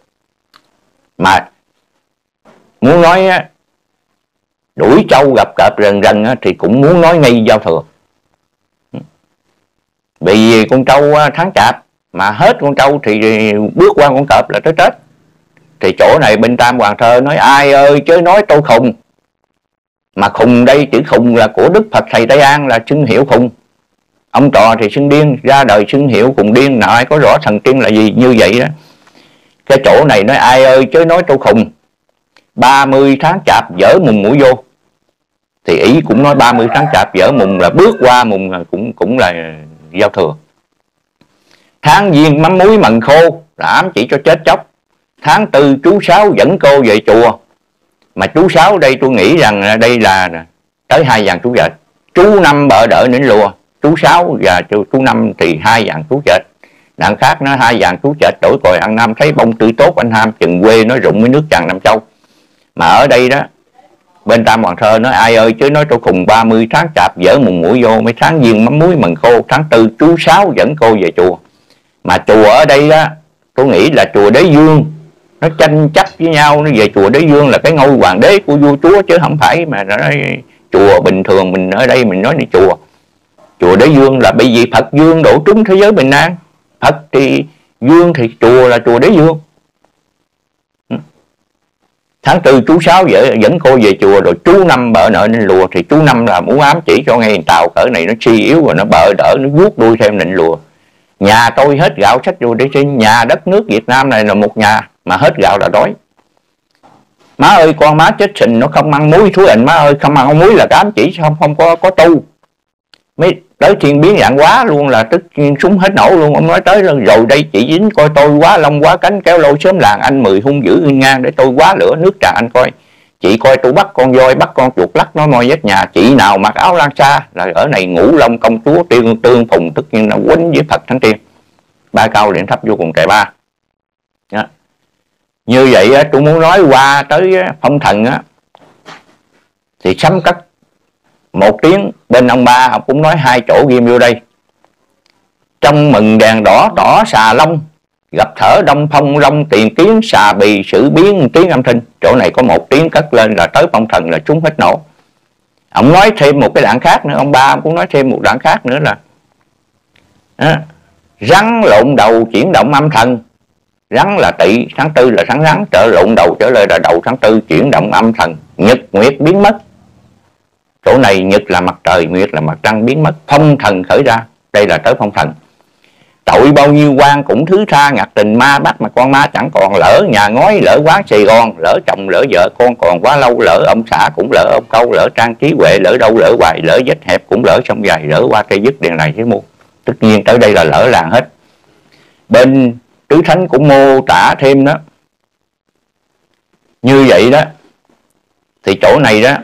Mà muốn nói đuổi trâu gặp cọp rần rần thì cũng muốn nói ngay giao thừa. Vì con trâu tháng Chạp mà hết con trâu thì bước qua con cọp là tới Tết. Thì chỗ này bên Tam Hoàng Thơ nói: ai ơi chớ nói tôi khùng. Mà khùng đây, chữ khùng là của Đức Phật Thầy Tây An, là xưng hiệu khùng. Ông Trò thì xưng điên, ra đời xưng hiệu khùng điên, nào ai có rõ thần tiên là gì như vậy đó. Cái chỗ này nói: ai ơi chớ nói tôi khùng, 30 tháng Chạp dỡ mùng mũi vô. Thì ý cũng nói 30 tháng Chạp dỡ mùng là bước qua mùng là cũng là giao thừa. Tháng Giêng mắm muối mần khô là ám chỉ cho chết chóc. Tháng Tư chú Sáu dẫn cô về chùa. Mà chú Sáu đây tôi nghĩ rằng đây là tới 2 dàn chú vệt. Chú Năm bợ đỡ nến lùa. Chú Sáu và chú Năm thì 2 dàn chú vệt. Đặng khác nó 2 dàn chú vệt đổi còi ăn nam, thấy bông tươi tốt anh ham, chừng quê nói rụng với nước tràn Nam Châu. Mà ở đây đó bên Tam Hoàng Thơ nói: ai ơi chứ nói tôi khùng, 30 tháng Chạp dỡ mùng mũi vô. Mấy tháng Giêng mắm muối mần khô. Tháng Tư chú Sáu dẫn cô về chùa. Mà chùa ở đây đó tôi nghĩ là chùa Đế Dương. Nó tranh chấp với nhau, nó về chùa Đế Dương là cái ngôi hoàng đế của vua chúa, chứ không phải mà nó nói chùa bình thường mình ở đây mình nói đi chùa. Chùa Đế Dương là bởi vì Phật Dương độ trúng thế giới bình an. Phật thì Dương thì chùa là chùa Đế Dương. Tháng Tư chú Sáu dẫn cô về chùa. Rồi chú Năm bợ nợ nịnh lùa. Thì chú Năm là muốn ám chỉ cho ngay Tàu cỡ này nó suy yếu rồi, nó bợ đỡ, nó vuốt đuôi thêm nịnh lùa. Nhà tôi hết gạo sách vô để xin. Nhà đất nước Việt Nam này là một nhà, mà hết gạo là đói. Má ơi con má chết sình, nó không ăn muối thúi ảnh. Má ơi không ăn muối là cái ám chỉ không có tu. Mới tới thiên biến dạng quá luôn, là tức súng hết nổ luôn. Ông nói tới rồi đây chị dính coi tôi quá lông quá cánh, kéo lôi sớm làng anh 10 hung dữ ngang để tôi quá lửa nước tràn anh coi. Chị coi tôi bắt con voi, bắt con chuột lắc nó moi vết nhà. Chị nào mặc áo lan sa là ở này ngũ long công chúa tương phùng, tất nhiên là quýnh với Phật Thánh Tiên. 3 câu điện thấp vô cùng kệ 3. Đó. Như vậy tôi muốn nói qua tới phong thần á, thì sấm cắt 1 tiếng. Bên ông Ba ông cũng nói 2 chỗ ghim vô đây: trong mừng đèn đỏ tỏ xà long, gặp thở đông phong long tiền kiến, xà bì sử biến tiếng âm thanh. Chỗ này có 1 tiếng cất lên là tới phong thần là chúng hết nổ. Ông nói thêm một cái đoạn khác nữa, ông Ba ông cũng nói thêm một đoạn khác nữa là rắn lộn đầu chuyển động âm thần. Rắn là Tỵ, tháng Tư là tháng rắn, trở lộn đầu trở lại là đầu tháng Tư, chuyển động âm thần. Nhật nguyệt biến mất. Chỗ này nhật là mặt trời, nguyệt là mặt trăng biến mất. Phong thần khởi ra, đây là tới phong thần. Tội bao nhiêu quan cũng thứ tha, ngặt tình ma bắt mà con ma chẳng còn. Lỡ nhà ngói, lỡ quán Sài Gòn, lỡ chồng lỡ vợ con còn quá lâu. Lỡ ông xã cũng lỡ ông câu, lỡ trang trí huệ, lỡ đâu lỡ hoài. Lỡ vết hẹp cũng lỡ sông dài, lỡ qua cây dứt đèn này thế mua. Tất nhiên tới đây là lỡ làng hết. Bên Tứ Thánh cũng mô tả thêm đó. Như vậy đó thì chỗ này đó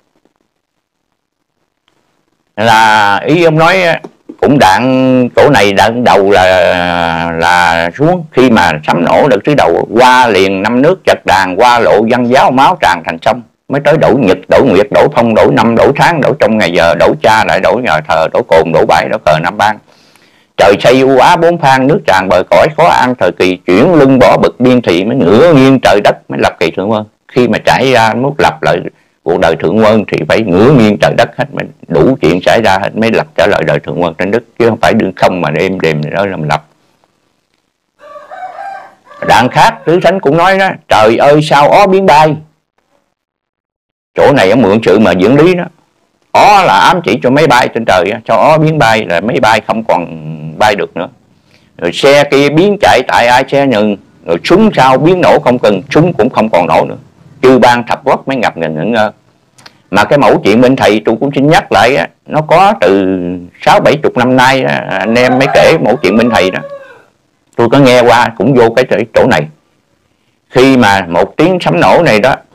là ý ông nói cũng đạn chỗ này đạn đầu là xuống khi mà sấm nổ được thứ đầu, qua liền 5 nước chật đàn, qua lộ văn giáo máu tràn thành sông. Mới tới đổi nhật, đổi nguyệt, đổi phong, đổi năm, đổi tháng, đổi trong ngày giờ, đổi cha lại đổi nhờ thờ, đổi cồn, đổi bãi, đổi cờ năm ban. Trời xây u á 4 phan, nước tràn bờ cõi khó ăn. Thời kỳ chuyển lưng bỏ bực biên thị, mới ngửa nghiêng trời đất, mới lập kỳ thượng ơn. Khi mà trải ra muốn lập lại cuộc đời thượng quân thì phải ngửa nghiêng trời đất hết, mới đủ chuyện xảy ra hết mới lập trở lại đời thượng quân trên đất, chứ không phải đương không mà êm đềm đó làm lập. Đoạn khác Tứ Thánh cũng nói đó: trời ơi sao ó biến bay. Chỗ này ông mượn sự mà dưỡng lý đó. Ó là ám chỉ cho máy bay trên trời, cho ó biến bay là máy bay không còn bay được nữa. Rồi xe kia biến chạy tại ai xe nhừng. Rồi súng sao biến nổ không cần, súng cũng không còn nổ nữa. Chư ban thập quốc mới ngập ngừng ngẩn ngơ. Mà cái mẫu chuyện bên thầy tôi cũng xin nhắc lại á, nó có từ 60-70 năm nay á, anh em mới kể mẫu chuyện bên thầy đó. Tôi có nghe qua cũng vô cái chỗ này. Khi mà một tiếng sấm nổ này đó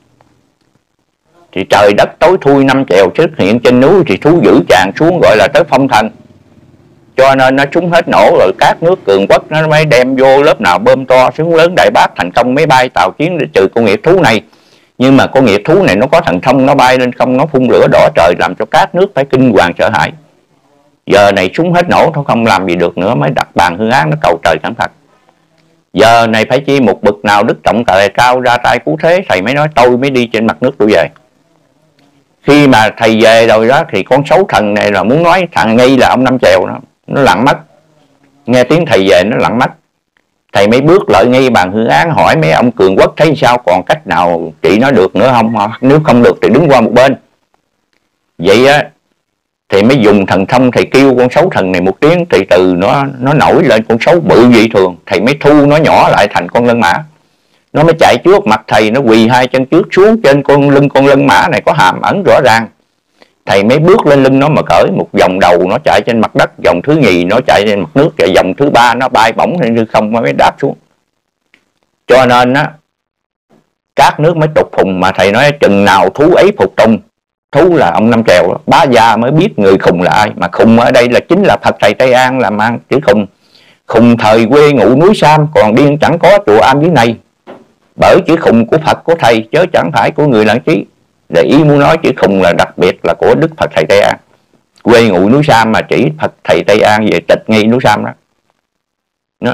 thì trời đất tối thui, năm chèo xuất hiện trên núi thì thú dữ tràn xuống, gọi là tới phong thần. Cho nên nó trúng hết nổ rồi các nước cường quốc nó mới đem vô, lớp nào bơm to súng lớn đại bác thành công máy bay tàu chiến để trừ con nghiệp thú này. Nhưng mà con nghiệp thú này nó có thần thông, nó bay lên không, nó phun lửa đỏ trời làm cho các nước phải kinh hoàng sợ hãi. Giờ này súng hết nổ nó không làm gì được nữa, mới đặt bàn hương án nó cầu trời cảm Phật. Giờ này phải chi một bậc nào đức trọng tài cao ra tay cứu thế, thầy mới nói tôi mới đi trên mặt nước tôi về. Khi mà thầy về rồi đó thì con xấu thần này là muốn nói thằng Nghi là ông Năm Chèo nó lặn mất. Nghe tiếng thầy về nó lặn mất. Thầy mới bước lại ngay bàn hương án hỏi mấy ông cường quốc thấy sao, còn cách nào trị nó được nữa không? Nếu không được thì đứng qua một bên. Vậy á thì mới dùng thần thông, thầy kêu con xấu thần này một tiếng thì từ nó nổi lên con xấu bự dị thường. Thầy mới thu nó nhỏ lại thành con lân mã. Nó mới chạy trước mặt thầy, nó quỳ hai chân trước xuống trên con lân mã này có hàm ẩn rõ ràng. Thầy mới bước lên lưng nó mà cởi một vòng đầu nó chạy trên mặt đất, vòng thứ nhì nó chạy trên mặt nước, và vòng thứ ba nó bay bổng lên hư không mới đáp xuống. Cho nên á các nước mới tục phùng, mà thầy nói chừng nào thú ấy phục tùng. Thú là ông Năm Chèo, bá gia mới biết người khùng là ai. Mà khùng ở đây là chính là Phật thầy Tây An làm ăn chữ khùng. Khùng thời quê ngụ núi Sam, còn điên chẳng có chùa am dưới này. Bởi chữ khùng của Phật của thầy chứ chẳng phải của người lãng trí. Để ý muốn nói chữ khùng là đặc biệt là của Đức Phật thầy Tây An. Quê ngụ núi Sam mà chỉ Phật thầy Tây An về tịch ngay núi Sam đó.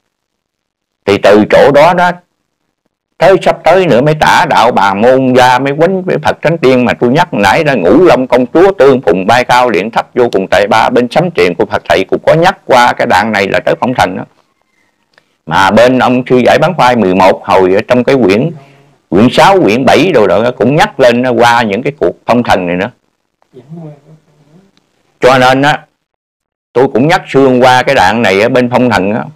Thì từ chỗ đó đó tới sắp tới nữa mới tả đạo Bà Môn ra, mới quýnh với Phật Thánh Tiên mà tôi nhắc nãy ra, Ngũ Long công chúa tương phùng bay cao điện thấp vô cùng tài ba. Bên sấm truyền của Phật thầy cũng có nhắc qua cái đoạn này là tới phong thần đó. Mà bên ông sư giải bán khoai 11 hồi ở trong cái quyển 6, quyển 7 rồi đó cũng nhắc lên qua những cái cuộc phong thần này nữa. Cho nên á tôi cũng nhắc xương qua cái đoạn này ở bên phong thần đó.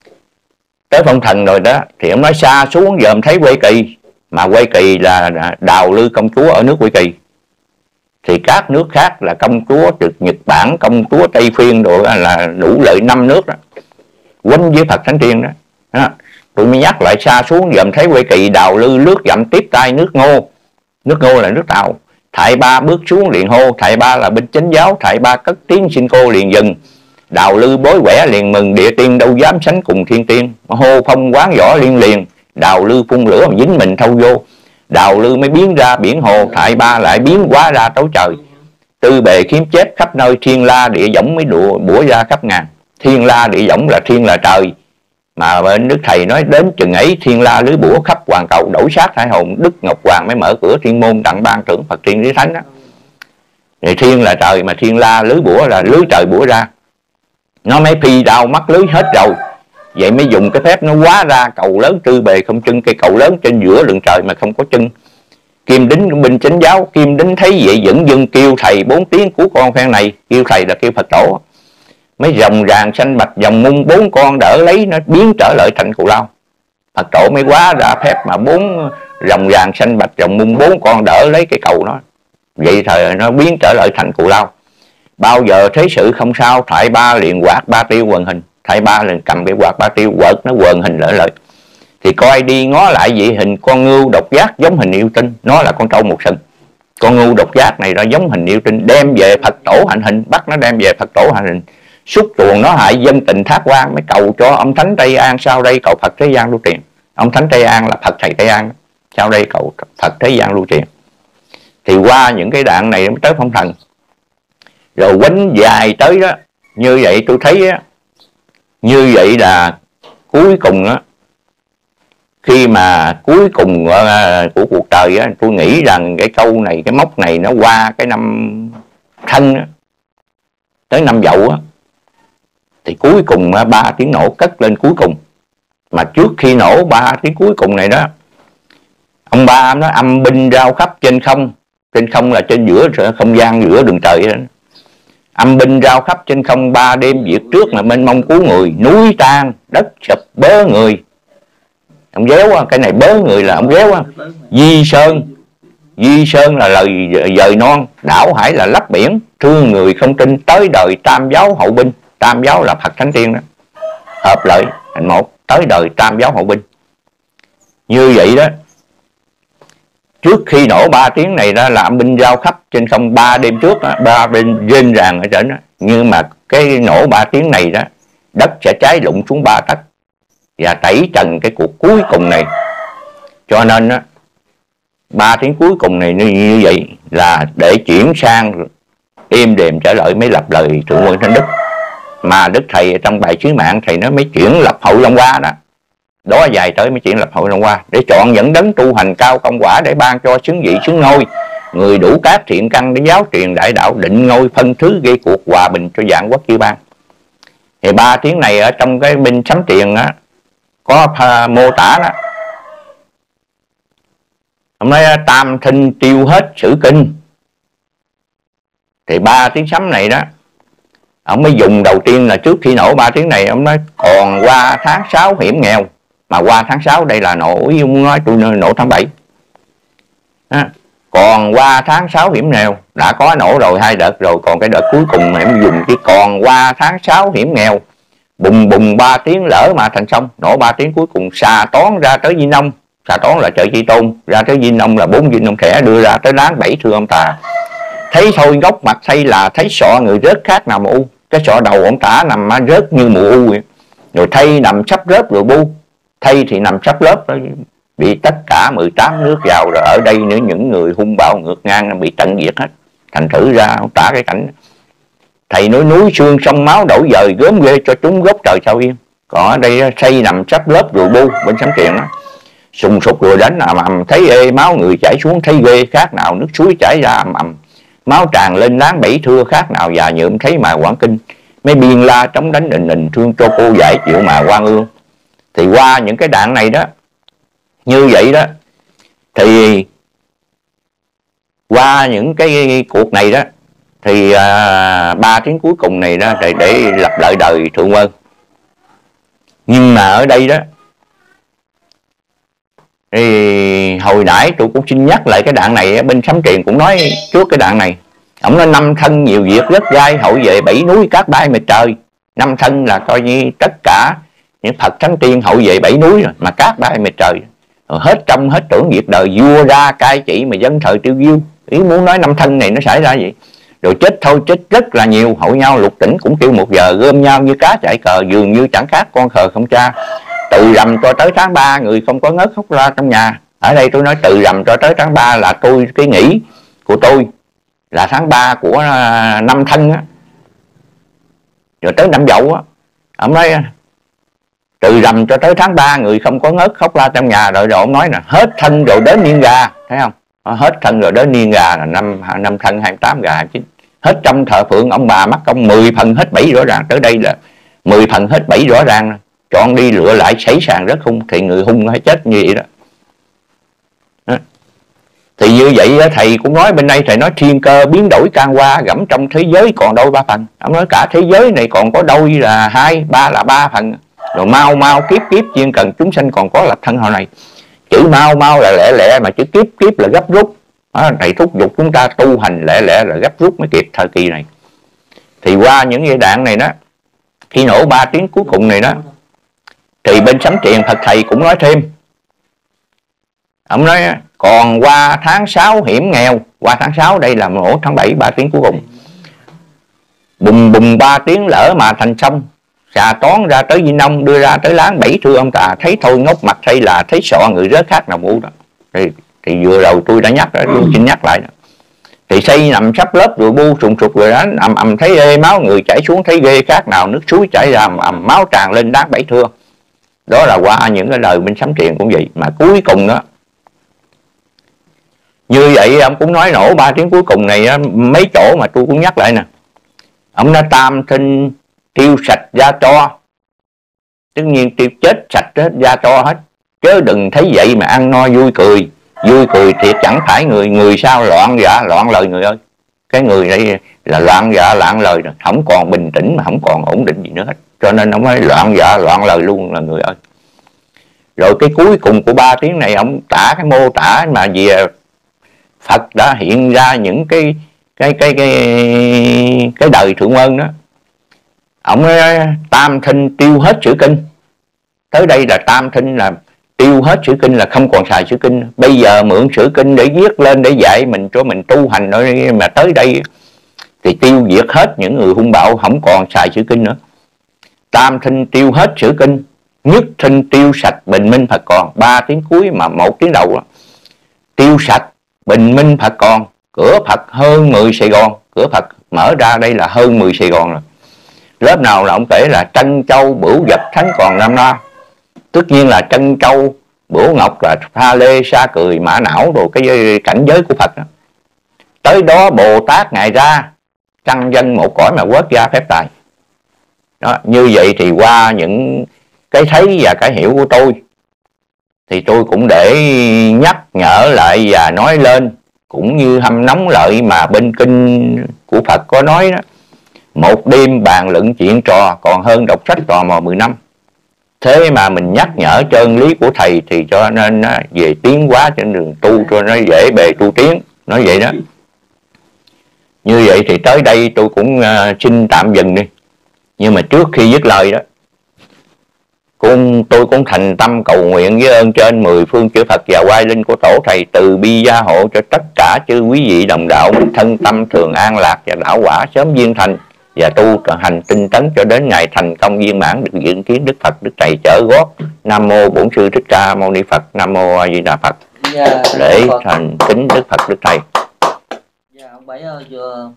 Tới phong thần rồi đó thì ông nói xa xuống dòm thấy Quê Kỳ. Mà Quê Kỳ là Đào Lư công chúa ở nước Quê Kỳ. Thì các nước khác là công chúa từ Nhật Bản, công chúa Tây Phiên rồi là đủ lợi 5 nước đó quýnh với Phật Thánh Tiên đó. Tôi mới nhắc lại xa xuống dòm thấy Quê Kỳ, Đào Lư lướt dặm tiếp tay nước Ngô. Nước Ngô là nước Tàu. Thại Ba bước xuống liền hô. Thại Ba là binh chánh giáo. Thại Ba cất tiếng xin cô liền dừng. Đào Lư bối quẻ liền mừng, địa tiên đâu dám sánh cùng thiên tiên. Hô phong quán võ liên liền. Đào Lư phun lửa mà dính mình thâu vô. Đào Lư mới biến ra biển hồ. Thại Ba lại biến quá ra tối trời. Tư bề kiếm chết khắp nơi, thiên la địa võng mới bủa ra khắp ngàn. Thiên la địa võng là thiên là trời. Mà bên Đức Thầy nói đến chừng ấy thiên la lưới bủa khắp hoàn cầu, đổi sát hai hồn. Đức Ngọc Hoàng mới mở cửa thiên môn tặng ban trưởng Phật Thiên Lý Thánh đó. Thì thiên là trời mà thiên la lưới bủa là lưới trời bủa ra. Nó mới phi đao mắc lưới hết rồi. Vậy mới dùng cái phép nó hóa ra cầu lớn tư bề không chân, cây cầu lớn trên giữa lưng trời mà không có chân. Kim Đính binh chánh giáo, Kim Đính thấy vậy dẫn dưng kêu thầy 4 tiếng của con phen này. Kêu thầy là kêu Phật tổ. Mấy rồng ràng xanh bạch dòng mung 4 con đỡ lấy, nó biến trở lại thành Cù Lao. Phật tổ mới quá ra phép mà 4 rồng ràng xanh bạch dòng mung 4 con đỡ lấy cái cầu nó. Vậy thời nó biến trở lại thành Cù Lao. Bao giờ thế sự không sao, Thại Ba liền quạt ba tiêu quần hình. Thại Ba liền cầm cái quạt ba tiêu quật nó quần hình lại. Thì coi đi ngó lại vậy hình con ngưu độc giác giống hình yêu tinh. Nó là con trâu một sừng. Con ngưu độc giác này nó giống hình yêu tinh, đem về Phật tổ hành hình, bắt nó đem về Phật tổ hành hình. Xúc tuồng nó hại dân tình thác quan, mới cầu cho ông Thánh Tây An sau đây cầu Phật thế gian lưu truyền. Ông Thánh Tây An là Phật thầy Tây An, sau đây cầu Phật thế gian lưu truyền. Thì qua những cái đoạn này mới tới phong thần. Rồi quánh dài tới đó. Như vậy tôi thấy á, như vậy là cuối cùng á khi mà cuối cùng của cuộc đời á, tôi nghĩ rằng cái câu này, cái mốc này nó qua cái năm Thân á, tới năm Dậu á, thì cuối cùng 3 tiếng nổ cất lên cuối cùng. Mà trước khi nổ 3 tiếng cuối cùng này đó, ông Ba nó âm binh rao khắp trên không. Trên không là trên giữa không gian, giữa đường trời đó. Âm binh rao khắp trên không 3 đêm, việc trước là mênh mông cứu người, núi tan đất sụp bớ người. Ông réo á, cái này bớ người là ông réo á. Di sơn là lời dời non, đảo hải là lấp biển, thương người không tin, tới đời tam giáo hậu binh. Tam giáo là Phật Thánh Tiên đó, hợp lại thành một, tới đời tam giáo hậu binh. Như vậy đó, trước khi nổ 3 tiếng này đó là âm binh rao khắp trên không 3 đêm trước đó, 3 đêm rên ràng ở trên đó. Nhưng mà cái nổ 3 tiếng này đó, đất sẽ cháy lụng xuống 3 tấc và tẩy trần cái cuộc cuối cùng này. Cho nên đó, 3 tiếng cuối cùng này như vậy là để chuyển sang êm đềm trở lại mới lập lời Thượng Nguồn Thánh Đức. Mà Đức Thầy trong bài Sứ Mạng Thầy nó mới chuyển lập Hậu Long Hoa đó. Đó dài tới mới chuyển lập Hậu Long Hoa, để chọn dẫn đấng tu hành cao công quả, để ban cho xứng vị xứng ngôi, người đủ các thiện căn để giáo truyền đại đạo, định ngôi phân thứ, gây cuộc hòa bình cho vạn quốc chư bang. Thì 3 tiếng này ở trong cái binh sấm tiền á, có mô tả đó. Ông nói tam thinh tiêu hết sử kinh. Thì 3 tiếng sấm này đó, ông mới dùng đầu tiên là trước khi nổ 3 tiếng này, ông nói còn qua tháng 6 hiểm nghèo. Mà qua tháng 6 đây là nổ, ý ông nói tôi nổ tháng 7 à, còn qua tháng 6 hiểm nghèo. Đã có nổ rồi 2 đợt rồi, còn cái đợt cuối cùng mà em dùng cái còn qua tháng 6 hiểm nghèo. Bùng bùng 3 tiếng lỡ mà thành sông. Nổ 3 tiếng cuối cùng xà toán ra tới Vinh Ông. Xà toán là chợ Chi Tôn, ra tới Vinh Ông là 4 Vinh Ông khẽ, đưa ra tới láng 7 thưa ông Tà. Thấy thôi gốc mặt thay là thấy sọ người rớt khác nào mù u. Cái sọ đầu ông Tả nằm rớt như mù u vậy. Rồi thay nằm sắp rớt rồi bu. Thay thì nằm sắp lớp đó, bị tất cả 18 nước vào. Rồi ở đây nữa những người hung bạo ngược ngang bị tận diệt hết. Thành thử ra ông Tả cái cảnh thầy nói núi xương sông máu đổi dời, gớm ghê cho chúng gốc trời sao yên. Còn ở đây xây nằm sắp lớp rồi bu bên sấm tiền đó, sùng sục rồi đánh ầm, thấy ê máu người chảy xuống, thấy ghê khác nào nước suối chảy ra ầm, máu tràn lên láng 7 thưa khác nào già nhuộm thấy mà quảng kinh. Mấy biên la chống đánh đình thương cho cô giải chịu mà quan ương. Thì qua những cái đạn này đó, như vậy đó, thì qua những cái cuộc này đó, thì 3 tiếng cuối cùng này đó để lập lại đời Thượng Quân. Nhưng mà ở đây đó, thì hồi nãy tôi cũng xin nhắc lại cái đạn này. Bên Sấm Truyền cũng nói trước cái đạn này. Ông nói 5 thân nhiều việc rất gai, hậu vệ 7 núi cát bay mệt trời. 5 thân là coi như tất cả những Phật Thánh Tiên hậu vệ 7 núi rồi, mà cát bay mệt trời. Rồi hết trong hết tưởng việc đời, vua ra cai trị mà dân thời tiêu diêu. Ý muốn nói 5 thân này nó xảy ra vậy. Rồi chết thôi, chết rất là nhiều. Hội nhau lục tỉnh cũng kêu 1 giờ, gom nhau như cá chạy cờ, dường như chẳng khác con khờ không cha. Từ rằm cho tới tháng 3 người không có ngớt khóc ra trong nhà. Ở đây tôi nói từ rằm cho tới tháng 3 là cái nghĩ của tôi là tháng 3 của năm Thân á, rồi tới năm Dậu á. Ông nói từ rằm cho tới tháng 3 người không có ngớt khóc la trong nhà. Rồi ông nói là hết thân rồi đến niên gà, thấy không? Hết thân rồi đến niên gà là năm Thân 28 gà 29. Hết trong thờ phượng ông bà mắc công 10 phần hết 7 rõ ràng. Tới đây là 10 phần hết 7 rõ ràng. Chọn đi lựa lại xảy sàng rất hung. Thì người hung hay chết như vậy đó. Thì như vậy thầy cũng nói bên đây, thầy nói thiên cơ biến đổi can qua, gẫm trong thế giới còn đôi 3 phần. Ông nói cả thế giới này còn có đôi là 2, 3 là 3 phần. Rồi mau mau kiếp kiếp chuyên cần chúng sanh còn có lập thân họ này. Chữ mau mau là lẹ lẹ, mà chữ kiếp kiếp là gấp rút. Thầy thúc giục chúng ta tu hành lẹ lẹ là gấp rút mới kịp thời kỳ này. Thì qua những giai đoạn này đó, khi nổ 3 tiếng cuối cùng này đó, thì bên Sấm Truyền Phật thầy cũng nói thêm. Ông nói còn qua tháng 6 hiểm nghèo. Qua tháng 6 đây là nổ tháng 7 3 tiếng cuối cùng. Bùng bùng 3 tiếng lỡ mà thành sông. Xà toán ra tới Vinh Ông, đưa ra tới láng 7 thưa ông Tà. Thấy thôi ngốc mặt thay là thấy sọ người rớt khác nào mũ đó. Thì vừa đầu tôi đã nhắc đó, tôi xin nhắc lại đó. Thì xây nằm sắp lớp rồi bu sùng sục rồi đánh ầm thấy ê máu người chảy xuống, thấy ghê khác nào nước suối chảy ra máu tràn lên láng 7 thưa. Đó là qua những cái lời Minh Sấm Truyền cũng vậy. Mà cuối cùng đó, như vậy ông cũng nói nổ 3 tiếng cuối cùng này á, mấy chỗ mà tôi cũng nhắc lại nè. Ông đã tam thinh tiêu sạch gia tro, tất nhiên tiêu chết sạch hết gia tro hết, chớ đừng thấy vậy mà ăn no vui cười. Vui cười thiệt chẳng phải người sao loạn dạ loạn lời người ơi. Cái người này là loạn dạ loạn lời, không còn bình tĩnh mà không còn ổn định gì nữa hết, cho nên ông nói loạn dạ loạn lời luôn là người ơi. Rồi cái cuối cùng của 3 tiếng này ông tả cái mô tả mà về Phật đã hiện ra những cái đời Thượng Ân đó. Ông tam thinh tiêu hết sử kinh. Tới đây là tam thinh là tiêu hết sử kinh, là không còn xài sử kinh. Bây giờ mượn sử kinh để viết lên để dạy mình, cho mình tu hành thôi. Mà tới đây thì tiêu diệt hết những người hung bạo, không còn xài sử kinh nữa. Tam thinh tiêu hết sử kinh, nhất thinh tiêu sạch bình minh Phật còn. 3 tiếng cuối mà 1 tiếng đầu đó. Tiêu sạch bình minh Phật còn, cửa Phật hơn 10 Sài Gòn. Cửa Phật mở ra đây là hơn 10 Sài Gòn rồi. Lớp nào là ông kể là trân châu bửu vật thánh còn năm na. Tất nhiên là trân châu bửu ngọc là pha lê sa cười mã não rồi cái cảnh giới của Phật đó. Tới đó Bồ Tát ngài ra trăng dân một cõi mà quét ra phép tài đó. Như vậy thì qua những cái thấy và cái hiểu của tôi thì tôi cũng để nhắc nhở lại và nói lên, cũng như hâm nóng lợi mà bên kinh của Phật có nói đó. Một đêm bàn luận chuyện trò còn hơn đọc sách tò mò 10 năm. Thế mà mình nhắc nhở chân lý của thầy thì cho nên về tiến hóa trên đường tu cho nó dễ bề tu tiến, nói vậy đó. Như vậy thì tới đây tôi cũng xin tạm dừng đi. Nhưng mà trước khi dứt lời đó, tôi cũng thành tâm cầu nguyện với ơn trên 10 phương chư Phật và oai linh của tổ thầy từ bi gia hộ cho tất cả chư quý vị đồng đạo mình thân tâm thường an lạc và đạo quả sớm viên thành, và tu hành tinh tấn cho đến ngày thành công viên mãn được diện kiến Đức Phật Đức Thầy chở gót. Nam mô Bổn Sư Thích Ca Mâu Ni Phật. Nam mô A Di Đà Phật. Lễ thành kính Đức Phật Đức Thầy. Dạ ông Bảy ơi, vừa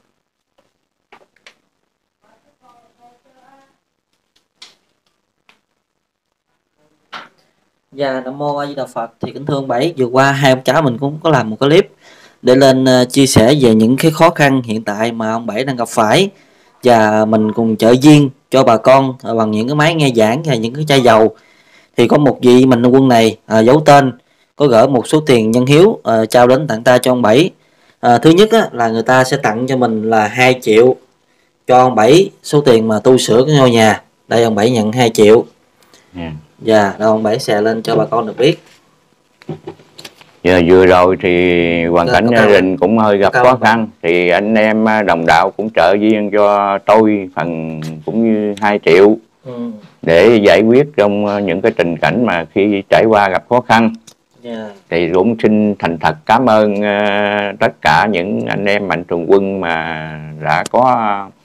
Dạ Nam mô A Di Đà Phật. Thì kính thưa ông Bảy, vừa qua hai ông cháu mình cũng có làm một cái clip để lên chia sẻ về những cái khó khăn hiện tại mà ông Bảy đang gặp phải, và mình cùng trợ duyên cho bà con bằng những cái máy nghe giảng và những cái chai dầu. Thì có một vị mạnh thường quân này giấu tên có gửi một số tiền nhân hiếu trao đến tặng ta cho ông Bảy. Thứ nhất là người ta sẽ tặng cho mình là 2 triệu cho ông Bảy số tiền mà tu sửa cái ngôi nhà. Đây ông Bảy nhận 2 triệu. Dạ, đâu ông Bảy xè lên cho bà con được biết. Giờ vừa rồi thì hoàn cảnh gia đình cũng hơi gặp khó khăn, thì anh em đồng đạo cũng trợ duyên cho tôi phần cũng như 2 triệu để giải quyết trong những cái tình cảnh mà khi trải qua gặp khó khăn. Thì cũng xin thành thật cảm ơn tất cả những anh em mạnh thường quân mà đã có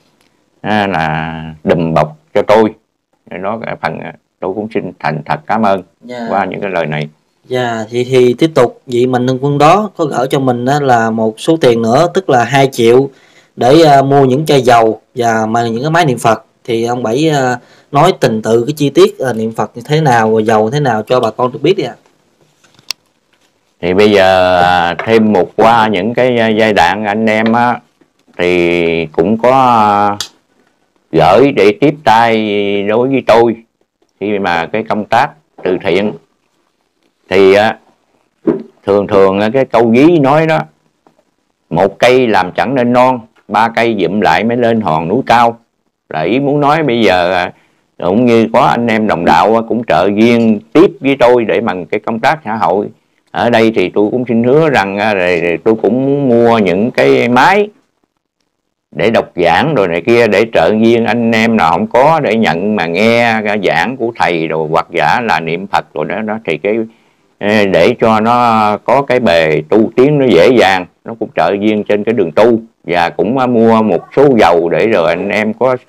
là đùm bọc cho tôi. Đó cái phần tôi cũng xin thành thật cảm ơn qua những cái lời này. Dạ, thì tiếp tục vị mạnh thường quân đó có gửi cho mình là một số tiền nữa, tức là 2 triệu để mua những chai dầu và những cái máy niệm Phật. Thì ông Bảy nói tình tự cái chi tiết niệm Phật như thế nào và dầu thế nào cho bà con được biết đi ạ. Thì bây giờ thêm một qua những cái giai đoạn anh em á, thì cũng có gửi để tiếp tay đối với tôi khi mà cái công tác từ thiện. Thì thường cái câu ví nói đó, một cây làm chẳng nên non, 3 cây dụm lại mới lên hòn núi cao. Là ý muốn nói bây giờ cũng như có anh em đồng đạo cũng trợ duyên tiếp với tôi để bằng cái công tác xã hội. Ở đây thì tôi cũng xin hứa rằng tôi cũng muốn mua những cái máy để đọc giảng rồi này kia, để trợ duyên anh em nào không có để nhận mà nghe giảng của thầy rồi, hoặc giả là niệm Phật rồi đó thì cái để cho nó có cái bề tu tiến nó dễ dàng, nó cũng trợ duyên trên cái đường tu. Và cũng mua một số dầu để rồi anh em có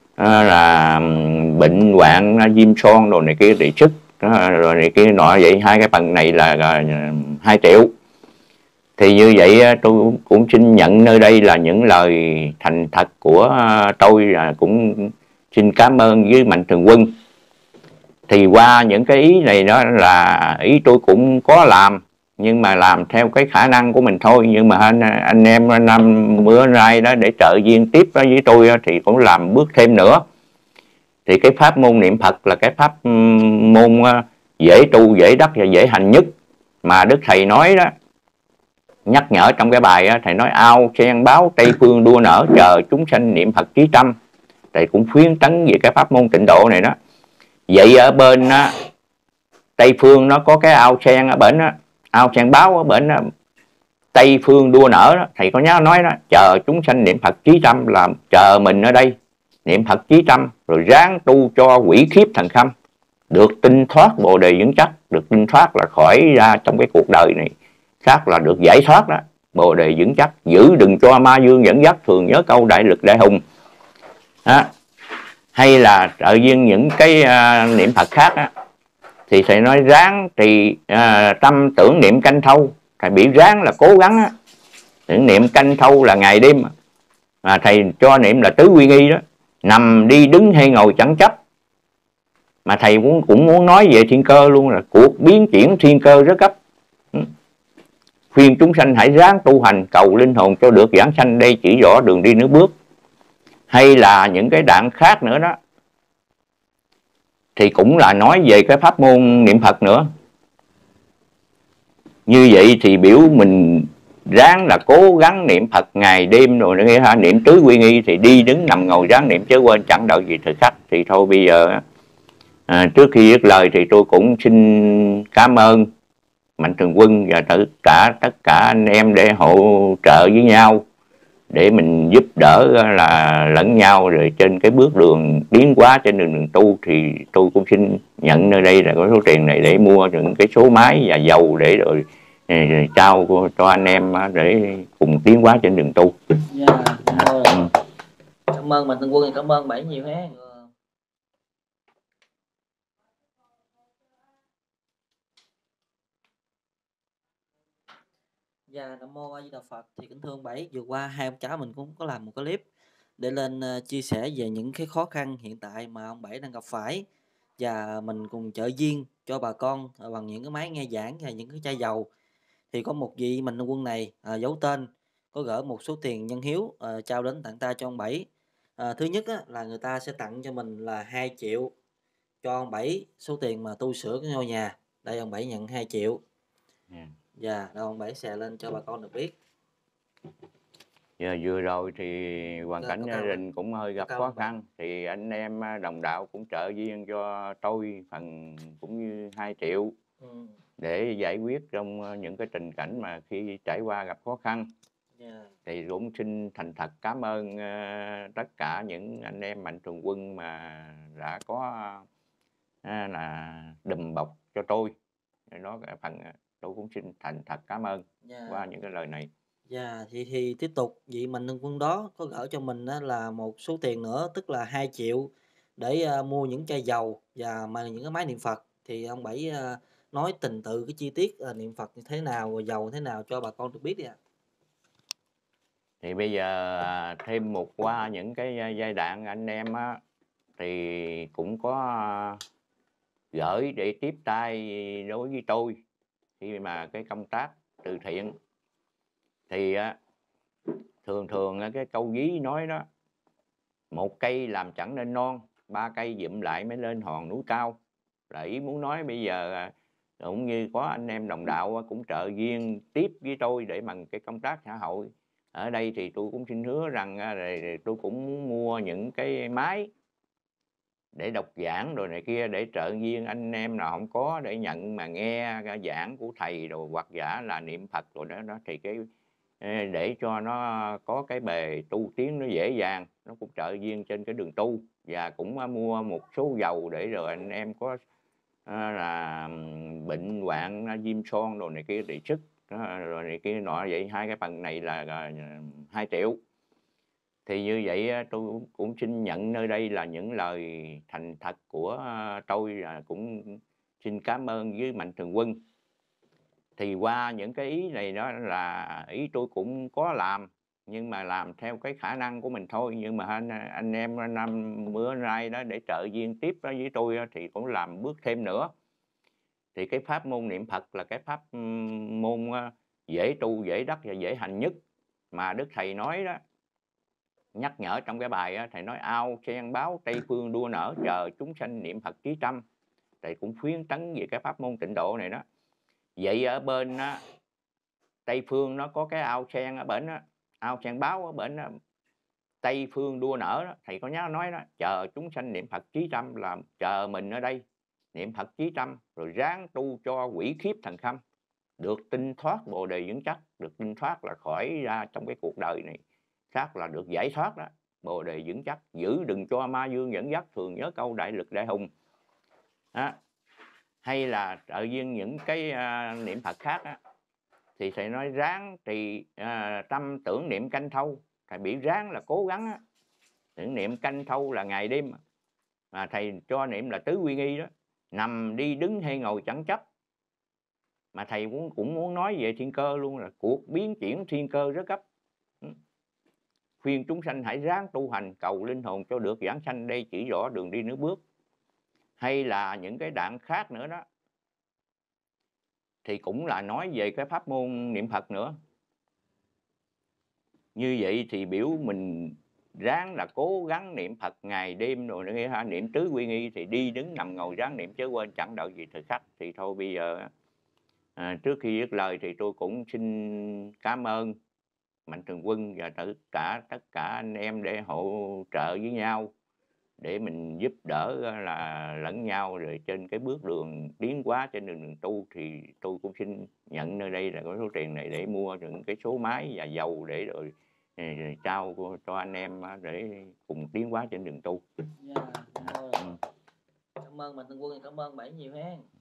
là bệnh hoạn viêm son rồi này kia để sức rồi này kia nọ. Vậy hai cái phần này là 2 triệu. Thì như vậy tôi cũng xin nhận nơi đây là những lời thành thật của tôi, là cũng xin cảm ơn với mạnh thường quân. Thì qua những cái ý này đó là ý tôi cũng có làm, nhưng mà làm theo cái khả năng của mình thôi. Nhưng mà anh em năm bữa nay đó để trợ duyên tiếp đó với tôi thì cũng làm bước thêm nữa. Thì cái pháp môn niệm Phật là cái pháp môn dễ tu, dễ đắc và dễ hành nhất. Mà Đức Thầy nói đó, nhắc nhở trong cái bài thầy nói ao sen báo Tây phương đua nở, chờ chúng sanh niệm Phật chí tâm. Thầy cũng khuyến tấn về cái pháp môn tịnh độ này đó. Vậy ở bên Tây phương nó có cái ao sen ở bển đó, ao sen báo ở bển Tây phương đua nở đó. Thầy có nhớ nói đó, chờ chúng sanh niệm Phật chí tâm là chờ mình ở đây niệm Phật chí tâm, rồi ráng tu cho quỷ khiếp thần khâm, được tinh thoát bồ đề vững chắc. Được tinh thoát là khỏi ra trong cái cuộc đời này, khác là được giải thoát đó, bồ đề vững chắc. Giữ đừng cho ma dương dẫn dắt, thường nhớ câu đại lực đại hùng đó. Hay là trợ duyên những cái niệm Phật khác á, thì thầy nói ráng trì tâm tưởng niệm canh thâu. Thầy bị ráng là cố gắng á, tưởng niệm canh thâu là ngày đêm, mà thầy cho niệm là tứ quy nghi đó, nằm đi đứng hay ngồi chẳng chấp. Mà thầy cũng muốn nói về thiên cơ luôn, là cuộc biến chuyển thiên cơ rất gấp. Khuyên chúng sanh hãy ráng tu hành, cầu linh hồn cho được giảng sanh, đây chỉ rõ đường đi nước bước. Hay là những cái đoạn khác nữa đó, thì cũng là nói về cái pháp môn niệm Phật nữa. Như vậy thì biểu mình ráng là cố gắng niệm Phật ngày đêm rồi nữa ha. Niệm tứ quy nghi thì đi đứng nằm ngồi ráng niệm chớ quên, chẳng đợi gì thời khắc. Thì thôi bây giờ trước khi dứt lời thì tôi cũng xin cảm ơn Mạnh Thường Quân và tất cả anh em để hỗ trợ với nhau, để mình giúp đỡ là lẫn nhau rồi trên cái bước đường tiến hóa trên đường tu. Thì tôi cũng xin nhận nơi đây là có số tiền này để mua những cái số máy và dầu để rồi trao cho anh em để cùng tiến hóa trên đường tu. Cảm ơn Mạnh Thường Quân, cảm ơn Bảy nhiều ha. Dạ, Nam Mô A Di Đà Phật. Thì kính thưa ông Bảy, vừa qua hai ông cháu mình cũng có làm một cái clip để lên chia sẻ về những cái khó khăn hiện tại mà ông Bảy đang gặp phải, và mình cùng trợ duyên cho bà con bằng những cái máy nghe giảng và những cái chai dầu. Thì có một vị Mạnh Thường Quân này giấu tên có gửi một số tiền nhân hiếu trao đến tặng ta cho ông Bảy. Thứ nhất là người ta sẽ tặng cho mình là 2 triệu cho ông Bảy số tiền mà tu sửa cái ngôi nhà. Đây ông Bảy nhận 2 triệu. Dạ, đâu ông Bảy xè lên cho bà con được biết. Giờ vừa rồi thì hoàn cảnh gia đình cũng hơi gặp khó khăn, thì anh em đồng đạo cũng trợ duyên cho tôi phần cũng như 2 triệu để giải quyết trong những cái tình cảnh mà khi trải qua gặp khó khăn. Thì cũng xin thành thật cảm ơn tất cả những anh em Mạnh Thường Quân mà đã có là đùm bọc cho tôi. Nó phần tôi cũng xin thành thật cảm ơn qua những cái lời này. Dạ, thì tiếp tục vị Mạnh Thường Quân đó có gửi cho mình là một số tiền nữa, tức là 2 triệu để mua những chai dầu và những cái máy niệm Phật. Thì ông Bảy nói tình tự cái chi tiết niệm Phật như thế nào, rồi dầu như thế nào cho bà con được biết đi ạ. Thì bây giờ thêm qua những cái giai đoạn anh em thì cũng có gửi để tiếp tay đối với tôi khi mà cái công tác từ thiện. Thì thường cái câu ví nói đó, một cây làm chẳng nên non, 3 cây dụm lại mới lên hòn núi cao. Là ý muốn nói bây giờ cũng như có anh em đồng đạo cũng trợ duyên tiếp với tôi để bằng cái công tác xã hội. Ở đây thì tôi cũng xin hứa rằng tôi cũng muốn mua những cái máy để đọc giảng rồi này kia, để trợ duyên anh em nào không có để nhận mà nghe giảng của thầy rồi, hoặc giả là niệm Phật rồi đó thì cái để cho nó có cái bề tu tiến nó dễ dàng, nó cũng trợ duyên trên cái đường tu. Và cũng mua một số dầu để rồi anh em có là bệnh hoạn viêm son rồi này kia trị sức rồi này kia nọ. Vậy hai cái phần này là 2 triệu. Thì như vậy tôi cũng xin nhận nơi đây là những lời thành thật của tôi, là cũng xin cảm ơn với Mạnh Thường Quân. Thì qua những cái ý này đó là ý tôi cũng có làm, nhưng mà làm theo cái khả năng của mình thôi. Nhưng mà anh em năm bữa nay đó để trợ duyên tiếp đó với tôi thì cũng làm bước thêm nữa. Thì cái pháp môn niệm Phật là cái pháp môn dễ tu, dễ đắc và dễ hành nhất. Mà Đức Thầy nói đó, nhắc nhở trong cái bài đó, Thầy nói ao sen báo Tây phương đua nở, chờ chúng sanh niệm Phật chí tâm. Thầy cũng khuyến tấn về cái pháp môn tịnh độ này đó. Vậy ở bên đó, Tây phương nó có cái ao sen ở bển đó, ao sen báo ở bển đó, Tây phương đua nở đó. Thầy có nhớ nói đó, chờ chúng sanh niệm Phật chí tâm là chờ mình ở đây niệm Phật chí tâm, rồi ráng tu cho quỷ khiếp thần khâm, được tinh thoát bồ đề vững chắc. Được tinh thoát là khỏi ra trong cái cuộc đời này, khác là được giải thoát đó, bồ đề vững chắc. Giữ đừng cho ma dương dẫn dắt, thường nhớ câu đại lực đại hùng đó. Hay là trợ duyên những cái niệm Phật khác á, thì thầy nói ráng trì tâm tưởng niệm canh thâu. Thầy bị ráng là cố gắng á, tưởng niệm canh thâu là ngày đêm. Mà thầy cho niệm là tứ quy nghi đó, nằm đi đứng hay ngồi chẳng chấp. Mà thầy cũng muốn nói về thiên cơ luôn, là cuộc biến chuyển thiên cơ rất gấp. Khuyên chúng sanh hãy ráng tu hành, cầu linh hồn cho được giảng sanh, đây chỉ rõ đường đi nước bước. Hay là những cái đoạn khác nữa đó, thì cũng là nói về cái pháp môn niệm Phật nữa. Như vậy thì biểu mình ráng là cố gắng niệm Phật ngày đêm rồi nữa ha. Niệm tứ quy nghi thì đi đứng nằm ngồi ráng niệm chớ quên, chẳng đợi gì thời khắc. Thì thôi bây giờ trước khi dứt lời thì tôi cũng xin cảm ơn Mạnh Thường Quân và tất cả anh em để hỗ trợ với nhau, để mình giúp đỡ là lẫn nhau. Rồi trên cái bước đường tiến hóa trên đường tu thì tôi cũng xin nhận nơi đây là có số tiền này để mua những cái số máy và dầu để rồi trao cho anh em để cùng tiến hóa trên đường tu. Cảm ơn Mạnh Thường Quân, cảm ơn bảy nhiều ha.